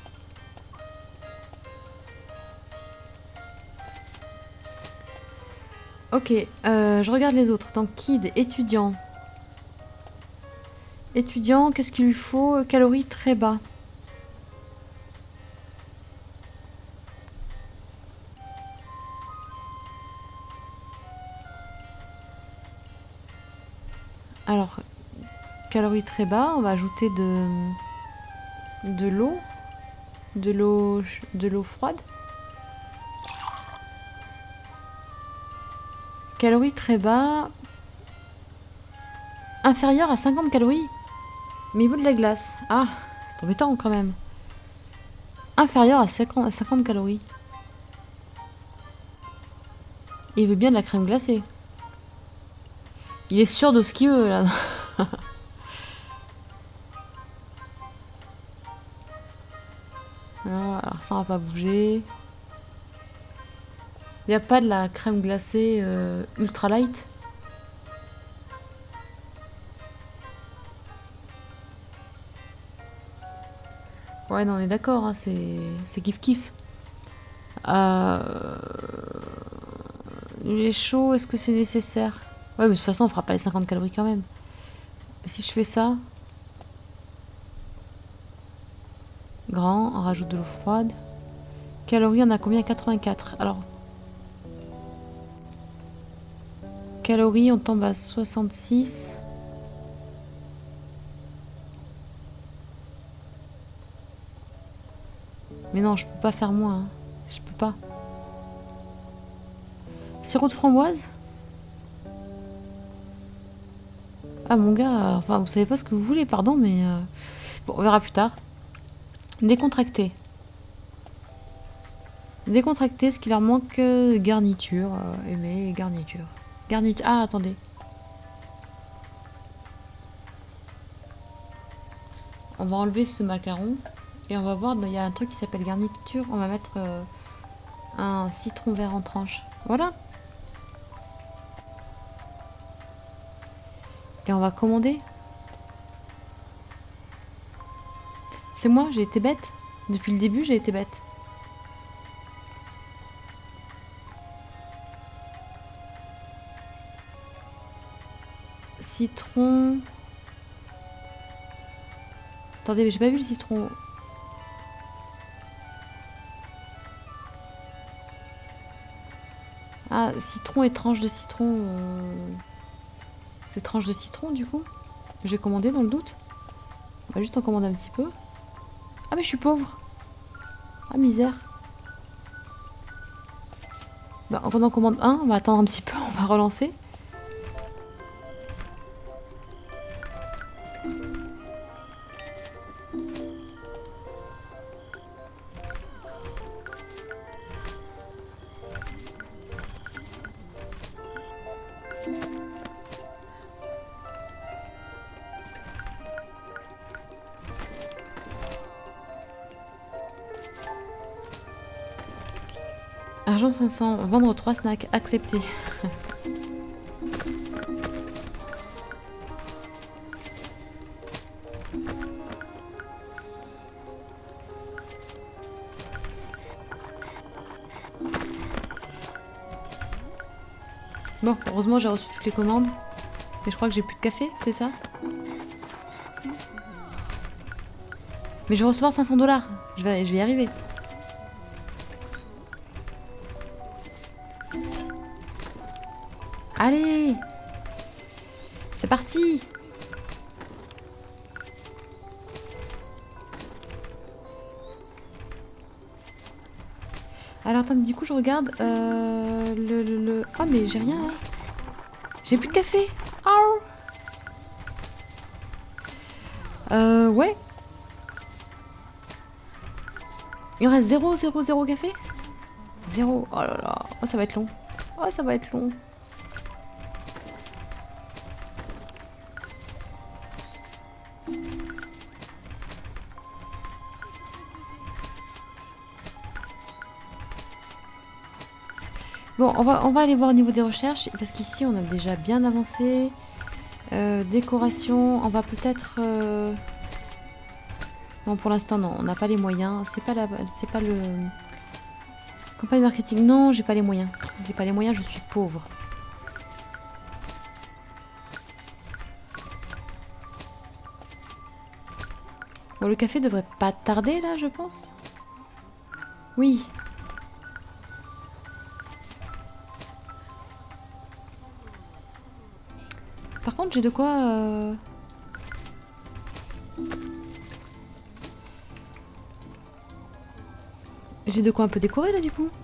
Ok, euh, je regarde les autres. Donc, kid, étudiant. Étudiant, qu'est-ce qu'il lui faut? Calories très bas. Alors, calories très bas, on va ajouter de, de l'eau. De l'eau de l'eau froide. Calories très bas. Inférieur à cinquante calories. Mais il veut de la glace. Ah, c'est embêtant quand même. Inférieur à cinquante, à cinquante calories. Et il veut bien de la crème glacée. Il est sûr de ce qu'il veut là. Non, alors ça on va pas bouger. Il n'y a pas de la crème glacée euh, ultra light? Ouais, non, on est d'accord, hein, c'est kiff kiff. Euh... Il est chaud, est-ce que c'est nécessaire? Ouais, mais de toute façon, on fera pas les cinquante calories quand même. Si je fais ça... Grand, on rajoute de l'eau froide. Calories, on a combien? quatre-vingt-quatre. Alors... Calories, on tombe à soixante-six. Mais non, je peux pas faire moins. Hein. Je peux pas. Sirop de framboise? Ah mon gars, euh, enfin vous savez pas ce que vous voulez, pardon, mais... Euh... Bon, on verra plus tard. Décontracté. Décontracté, ce qui leur manque euh, garniture. Euh, aimer, garniture. Garniture. Ah, attendez. On va enlever ce macaron. Et on va voir, il y a un truc qui s'appelle garniture. On va mettre euh, un citron vert en tranche. Voilà. Et on va commander. C'est moi, j'ai été bête. Depuis le début, j'ai été bête. Citron. Attendez, mais j'ai pas vu le citron. Ah, citron et tranche de citron. Euh... C'est tranche de citron du coup. J'ai commandé dans le doute. On va juste en commander un petit peu. Ah mais je suis pauvre. Ah misère. Bah, on en commande un, on va attendre un petit peu, on va relancer. Argent cinq cents, vendre trois snacks, accepté. Bon, heureusement j'ai reçu toutes les commandes. Mais je crois que j'ai plus de café, c'est ça? Mais je vais recevoir cinq cents dollars. Je vais, je vais y arriver. Allez! C'est parti! Alors attends, du coup je regarde euh, le, le, le... Oh mais j'ai rien là. J'ai plus de café. Oh. Euh ouais. Il me reste zéro zéro zéro café. Zéro. Oh là là. Oh ça va être long. Oh ça va être long. Bon, on va, on va aller voir au niveau des recherches, parce qu'ici on a déjà bien avancé. Euh, décoration, on va peut-être... Euh... Non, pour l'instant non, on n'a pas les moyens. C'est pas la, c'est pas le... Campagne marketing, non, j'ai pas les moyens. J'ai pas les moyens, je suis pauvre. Bon, le café devrait pas tarder là, je pense. Oui. Par contre, j'ai de quoi... Euh... J'ai de quoi un peu décorer là du coup.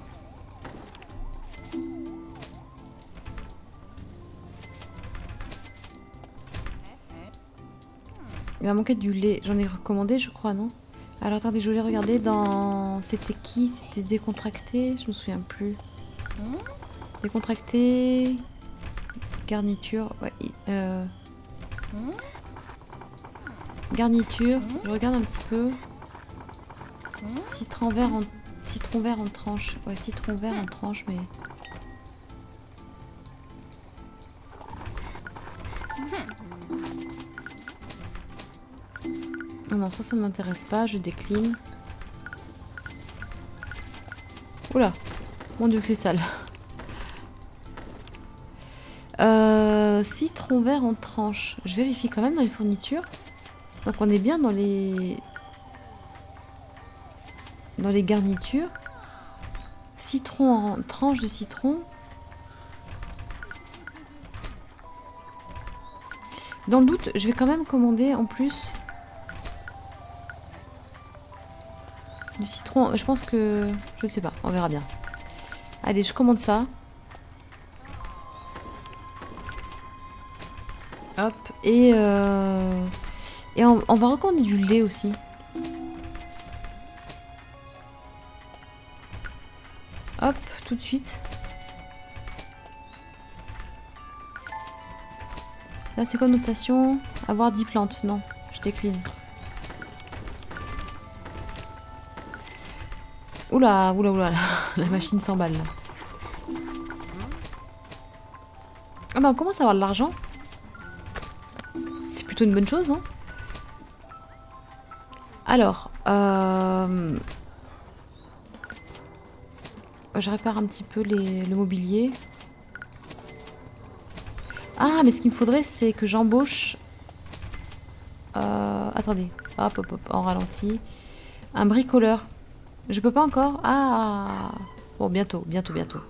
Il va manquer du lait. J'en ai recommandé, je crois, non? Alors attendez, je voulais regarder dans... C'était qui? C'était décontracté? Je me souviens plus. Décontracté... Garniture... Ouais, euh... Garniture, je regarde un petit peu. Citron vert en... Citron vert en tranche. Ouais, citron vert en tranche, mais... Non, non, ça, ça ne m'intéresse pas, je décline. Oula, mon dieu que c'est sale. Euh, citron vert en tranche. Je vérifie quand même dans les fournitures. Donc on est bien dans les... Dans les garnitures. Citron en tranche de citron. Dans le doute, je vais quand même commander en plus... Du citron, je pense que... Je sais pas, on verra bien. Allez, je commande ça. Hop, et... Euh... Et on, on va recommander du lait aussi. Hop, tout de suite. Là, c'est quoi notation? Avoir dix plantes. Non, je décline. Oula, oula, oula, la machine s'emballe là. Ah bah on commence à avoir de l'argent. C'est plutôt une bonne chose, non? Alors, euh... je répare un petit peu les, le mobilier. Ah, mais ce qu'il me faudrait, c'est que j'embauche... Euh... Attendez, hop, hop, hop, en ralenti. Un bricoleur. Je peux pas encore? Ah! Bon, bientôt, bientôt, bientôt.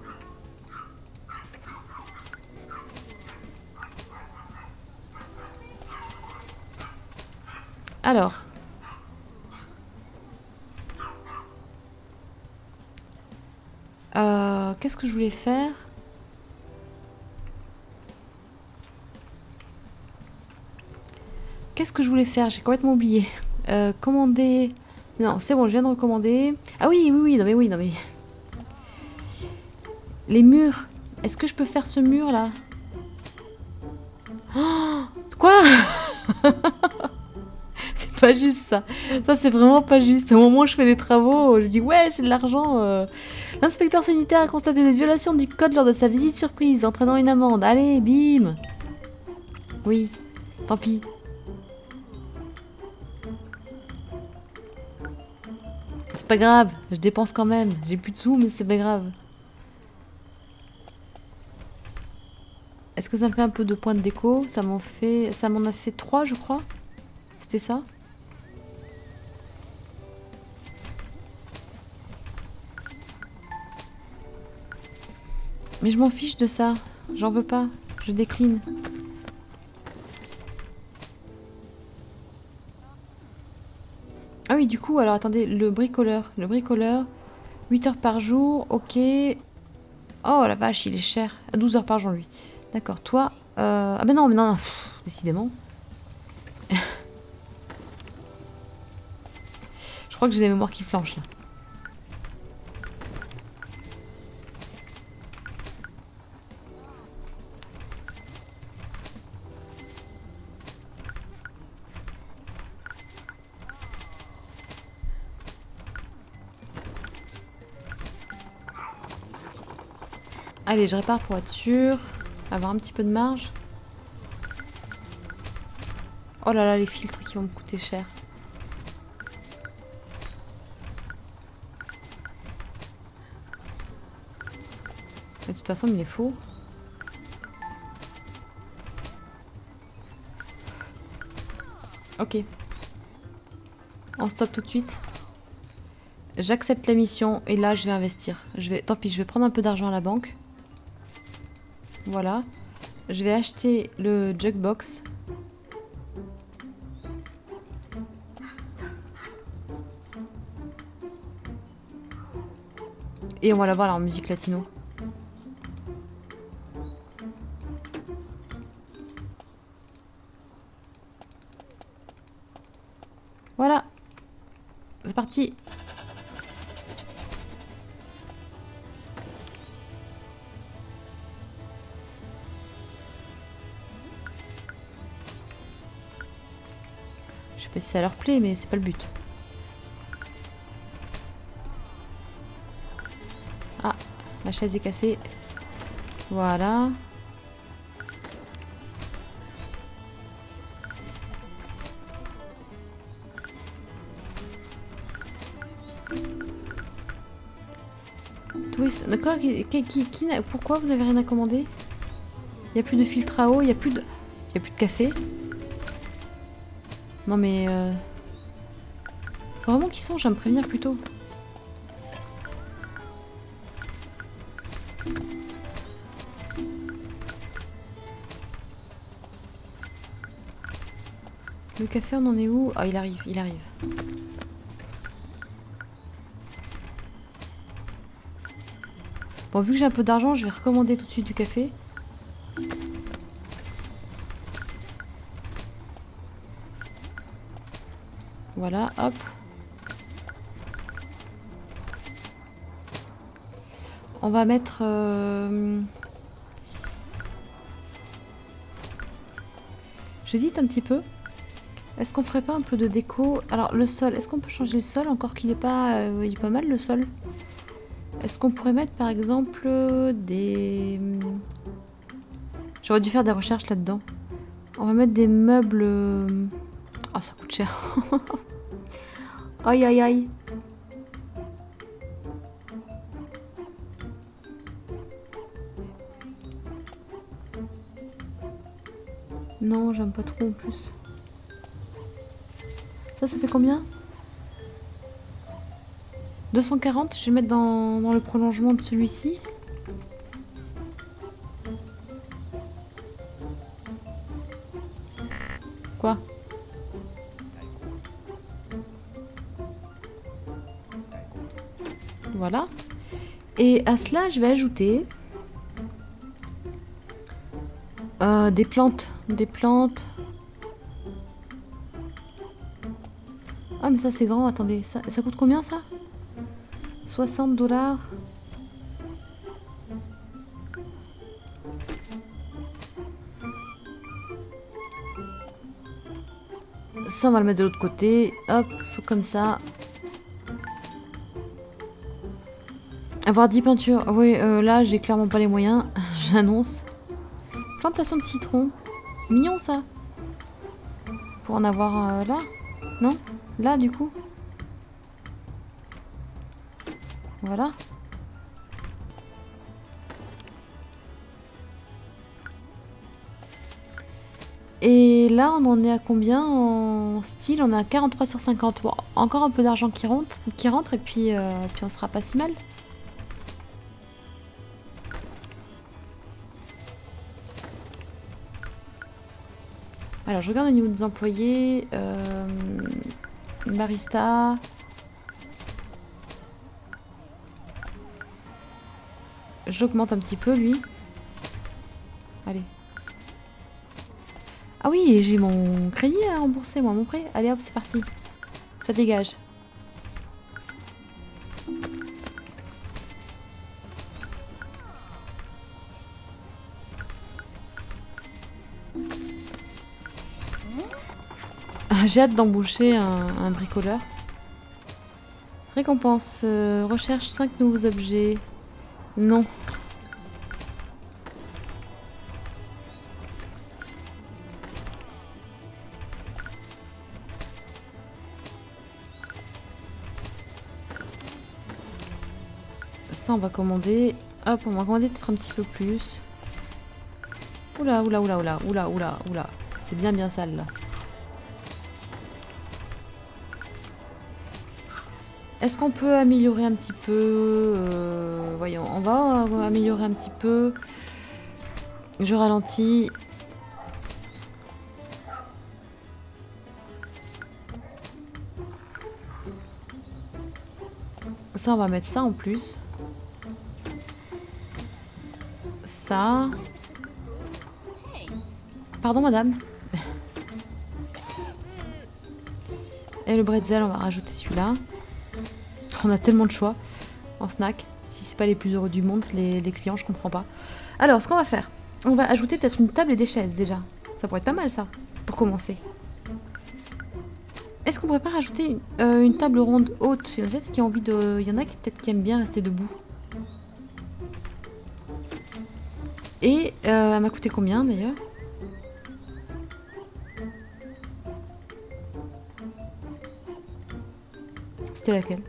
Alors. Euh, Qu'est-ce que je voulais faire? Qu'est-ce que je voulais faire? J'ai complètement oublié. Euh, commander... Non, c'est bon, je viens de recommander. Ah oui, oui, oui, non mais oui, non mais... Les murs. Est-ce que je peux faire ce mur là? Oh, quoi? C'est pas juste ça. Ça, c'est vraiment pas juste. Au moment où je fais des travaux, je dis ouais, j'ai de l'argent. Euh... L'inspecteur sanitaire a constaté des violations du code lors de sa visite surprise, entraînant une amende. Allez, bim. Oui, tant pis. C'est pas grave, je dépense quand même. J'ai plus de sous, mais c'est pas grave. Est-ce que ça me fait un peu de points de déco? Ça m'en fait... Ça m'en a fait trois, je crois. C'était ça? Mais je m'en fiche de ça. J'en veux pas. Je décline. Ah oui, du coup, alors attendez, le bricoleur. Le bricoleur, huit heures par jour, ok. Oh la vache, il est cher. À douze heures par jour, lui. D'accord, toi... Euh... Ah ben non, mais non, non. Pff, décidément. Je crois que j'ai la mémoire qui flanche, là. Allez, je répare pour être sûr. Avoir un petit peu de marge. Oh là là, les filtres qui vont me coûter cher. Mais de toute façon, il est faux. Ok. On stoppe tout de suite. J'accepte la mission et là, je vais investir. Je vais... Tant pis, je vais prendre un peu d'argent à la banque. Voilà. Je vais acheter le jukebox. Et on va l'avoir là en musique latino. Voilà. C'est parti. Je sais pas si ça leur plaît, mais c'est pas le but. Ah, la chaise est cassée. Voilà. Twist. D'accord, qui, qui, qui, qui pourquoi vous n'avez rien à commander? Il n'y a plus de filtre à eau, il n'y a plus de... Il y a plus de café. Non mais... Euh... Faut vraiment qu'ils songent à me prévenir plus tôt. Le café, on en est où? Ah, il arrive, il arrive. Bon, vu que j'ai un peu d'argent, je vais recommander tout de suite du café. Voilà, hop. On va mettre... Euh... J'hésite un petit peu. Est-ce qu'on ferait pas un peu de déco? Alors, le sol, est-ce qu'on peut changer le sol? Encore qu'il est pas... Euh, il est pas mal, le sol. Est-ce qu'on pourrait mettre, par exemple, euh, des... J'aurais dû faire des recherches là-dedans. On va mettre des meubles... Euh... Oh, ça coûte cher. Aïe, aïe, aïe. Non, j'aime pas trop en plus. Ça, ça fait combien? deux cent quarante, je vais mettre dans, dans le prolongement de celui-ci. Quoi? Voilà. Et à cela, je vais ajouter euh, des plantes. Des plantes. Ah, mais ça, c'est grand. Attendez, ça, ça coûte combien, ça? soixante dollars. Ça, on va le mettre de l'autre côté. Hop, comme ça. Avoir dix peintures. Oui, euh, là, j'ai clairement pas les moyens. J'annonce. Plantation de citron. Mignon, ça. Pour en avoir euh, là. Non? Là, du coup. Voilà. Et là, on en est à combien en style? On est à quarante-trois sur cinquante. Bon, encore un peu d'argent qui rentre, qui rentre et puis, euh, puis on sera pas si mal. Alors, je regarde au niveau des employés. Euh, barista. Je l'augmente un petit peu, lui. Allez. Ah oui, j'ai mon crédit à rembourser, moi, mon prêt. Allez hop, c'est parti. Ça dégage. J'ai hâte d'embaucher un, un bricoleur. Récompense. Euh, recherche cinq nouveaux objets. Non. Ça, on va commander. Hop, on va commander peut-être un petit peu plus. Oula, oula, oula, oula, oula, oula, oula. C'est bien, bien sale, là. Est-ce qu'on peut améliorer un petit peu euh, voyons, on va améliorer un petit peu. Je ralentis. Ça, on va mettre ça en plus. Ça. Pardon, madame. Et le bretzel, on va rajouter celui-là. On a tellement de choix en snack. Si c'est pas les plus heureux du monde, les, les clients, je comprends pas. Alors, ce qu'on va faire, on va ajouter peut-être une table et des chaises déjà. Ça pourrait être pas mal, ça, pour commencer. Est-ce qu'on pourrait pas rajouter une, euh, une table ronde haute? Il y en a peut-être qui ont envie de... Il y en a qui peut-être qui aiment bien rester debout. Et euh, elle m'a coûté combien d'ailleurs? C'était laquelle?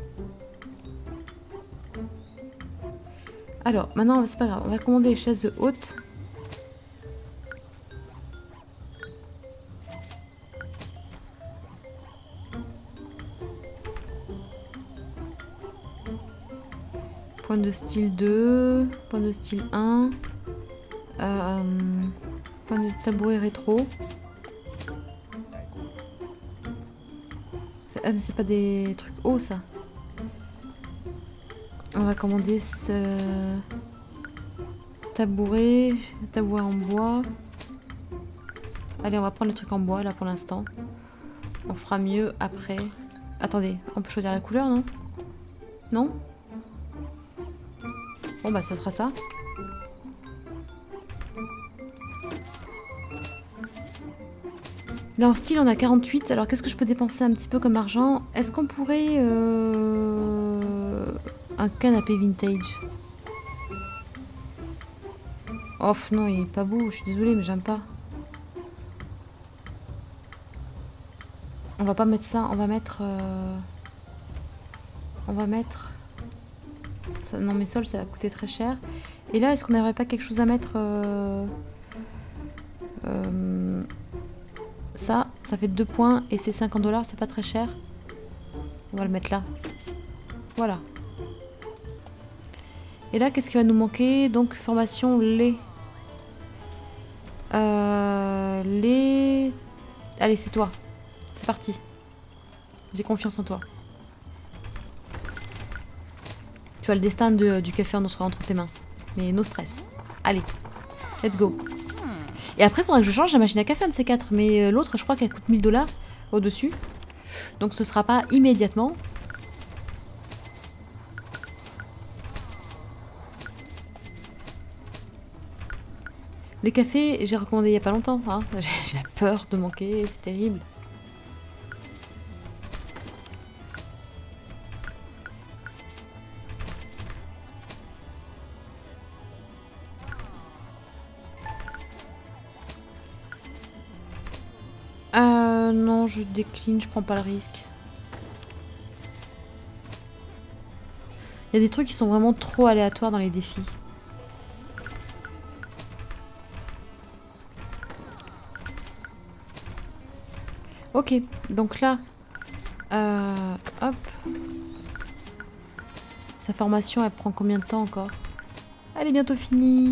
Alors, maintenant, c'est pas grave. On va commander les chaises hautes. Point de style deux. Point de style un. Euh, point de tabouret rétro. Ah, mais c'est pas des trucs hauts, ça. On va commander ce tabouret, tabouret en bois. Allez, on va prendre le truc en bois là pour l'instant. On fera mieux après. Attendez, on peut choisir la couleur, non? Non? Bon bah ce sera ça. Là en style on a quarante-huit, alors qu'est-ce que je peux dépenser un petit peu comme argent? Est-ce qu'on pourrait... Euh... un canapé vintage? Oh non, il est pas beau, je suis désolée mais j'aime pas. On va pas mettre ça, on va mettre... Euh... On va mettre... Ça, non mais sol ça va coûter très cher. Et là est-ce qu'on n'aurait pas quelque chose à mettre euh... Euh... Ça, ça fait deux points et c'est cinquante dollars, c'est pas très cher. On va le mettre là. Voilà. Et là, qu'est-ce qui va nous manquer? Donc, formation lait. Euh, lait... Allez, c'est toi. C'est parti. J'ai confiance en toi. Tu as le destin de, du café en entre tes mains. Mais no stress. Allez, let's go. Et après, il faudra que je change la machine à café, un de ces quatre. Mais l'autre, je crois qu'elle coûte mille dollars au-dessus. Donc ce sera pas immédiatement. Les cafés, j'ai recommandé il y a pas longtemps. Hein. J'ai la peur de manquer, c'est terrible. Euh, non, je décline, je prends pas le risque. Il y a des trucs qui sont vraiment trop aléatoires dans les défis. Ok, donc là, euh, hop. Sa formation, elle prend combien de temps encore? Elle est bientôt finie.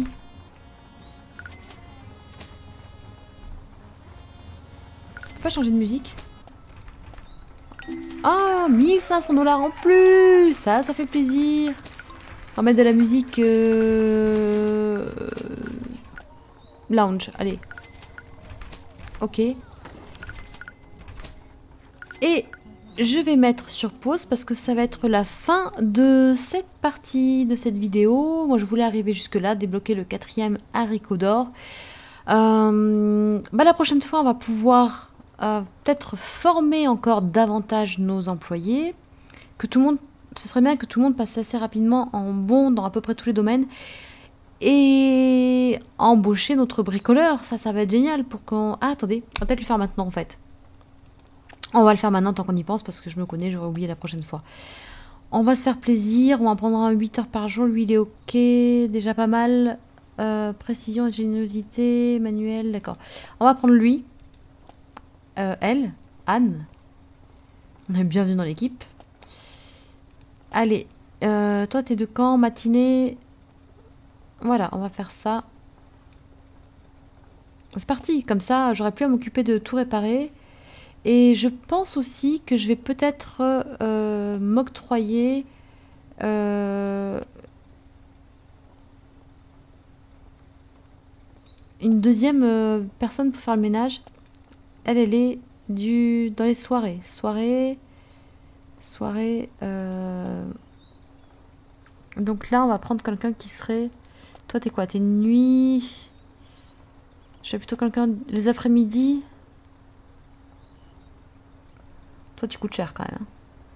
Faut pas changer de musique. Ah, mille cinq cents dollars en plus. Ça, ça fait plaisir. On va mettre de la musique... Euh... Lounge, allez. Ok. Et je vais mettre sur pause parce que ça va être la fin de cette partie, de cette vidéo. Moi, je voulais arriver jusque-là, débloquer le quatrième haricot d'or. Euh, bah, la prochaine fois, on va pouvoir euh, peut-être former encore davantage nos employés. Que tout le monde, ce serait bien que tout le monde passe assez rapidement en bon dans à peu près tous les domaines. Et embaucher notre bricoleur. Ça, ça va être génial pour qu'on... Ah, attendez, on va peut-être le faire maintenant en fait. On va le faire maintenant tant qu'on y pense parce que je me connais, j'aurais oublié la prochaine fois. On va se faire plaisir, on va prendre un huit heures par jour, lui il est ok, déjà pas mal. Euh, précision, ingéniosité, manuel, d'accord. On va prendre lui. Euh, elle, Anne. On est bienvenue dans l'équipe. Allez, euh, toi t'es de quand? Matinée. Voilà, on va faire ça. C'est parti, comme ça j'aurais plus à m'occuper de tout réparer. Et je pense aussi que je vais peut-être euh, m'octroyer euh, une deuxième euh, personne pour faire le ménage. Elle, elle est du, dans les soirées. Soirée, soirée. Euh... Donc là, on va prendre quelqu'un qui serait... Toi, t'es quoi? T'es nuit? Je fais plutôt quelqu'un les après-midi. Toi, tu coûtes cher quand même.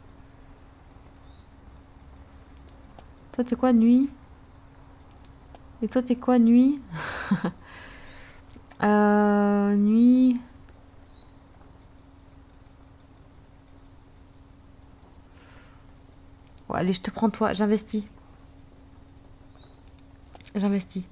Toi, t'es quoi, nuit? Et toi, t'es quoi, nuit? euh, Nuit... Bon, allez, je te prends toi, j'investis. J'investis.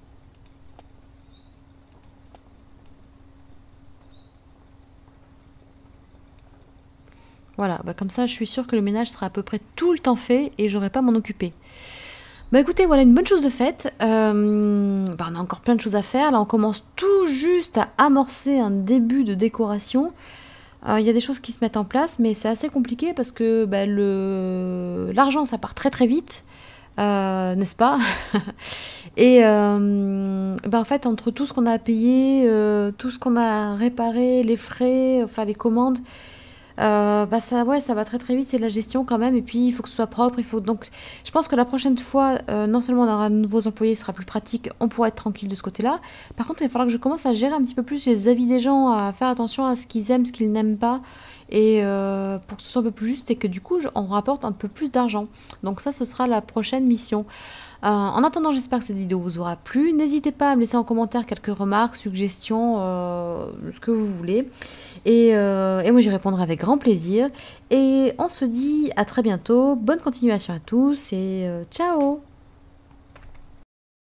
Voilà, bah comme ça, je suis sûre que le ménage sera à peu près tout le temps fait et j'aurai pas à m'en occuper. Bah écoutez, voilà une bonne chose de faite. Euh, bah on a encore plein de choses à faire. Là, on commence tout juste à amorcer un début de décoration. Il euh, y a des choses qui se mettent en place, mais c'est assez compliqué parce que bah, le l'argent, ça part très très vite. Euh, n'est-ce pas? Et euh, bah en fait, entre tout ce qu'on a à payer, euh, tout ce qu'on a réparé, les frais, enfin les commandes, euh, bah ça, ouais, ça va très très vite, c'est de la gestion quand même, et puis il faut que ce soit propre, il faut donc, je pense que la prochaine fois, euh, non seulement on aura de nouveaux employés, ce sera plus pratique, on pourra être tranquille de ce côté-là, par contre il va falloir que je commence à gérer un petit peu plus les avis des gens, à faire attention à ce qu'ils aiment, ce qu'ils n'aiment pas, et euh, pour que ce soit un peu plus juste et que du coup on rapporte un peu plus d'argent. Donc ça, ce sera la prochaine mission. Euh, en attendant, j'espère que cette vidéo vous aura plu. N'hésitez pas à me laisser en commentaire quelques remarques, suggestions, euh, ce que vous voulez. Et, euh, et moi, j'y répondrai avec grand plaisir. Et on se dit à très bientôt. Bonne continuation à tous et euh, ciao!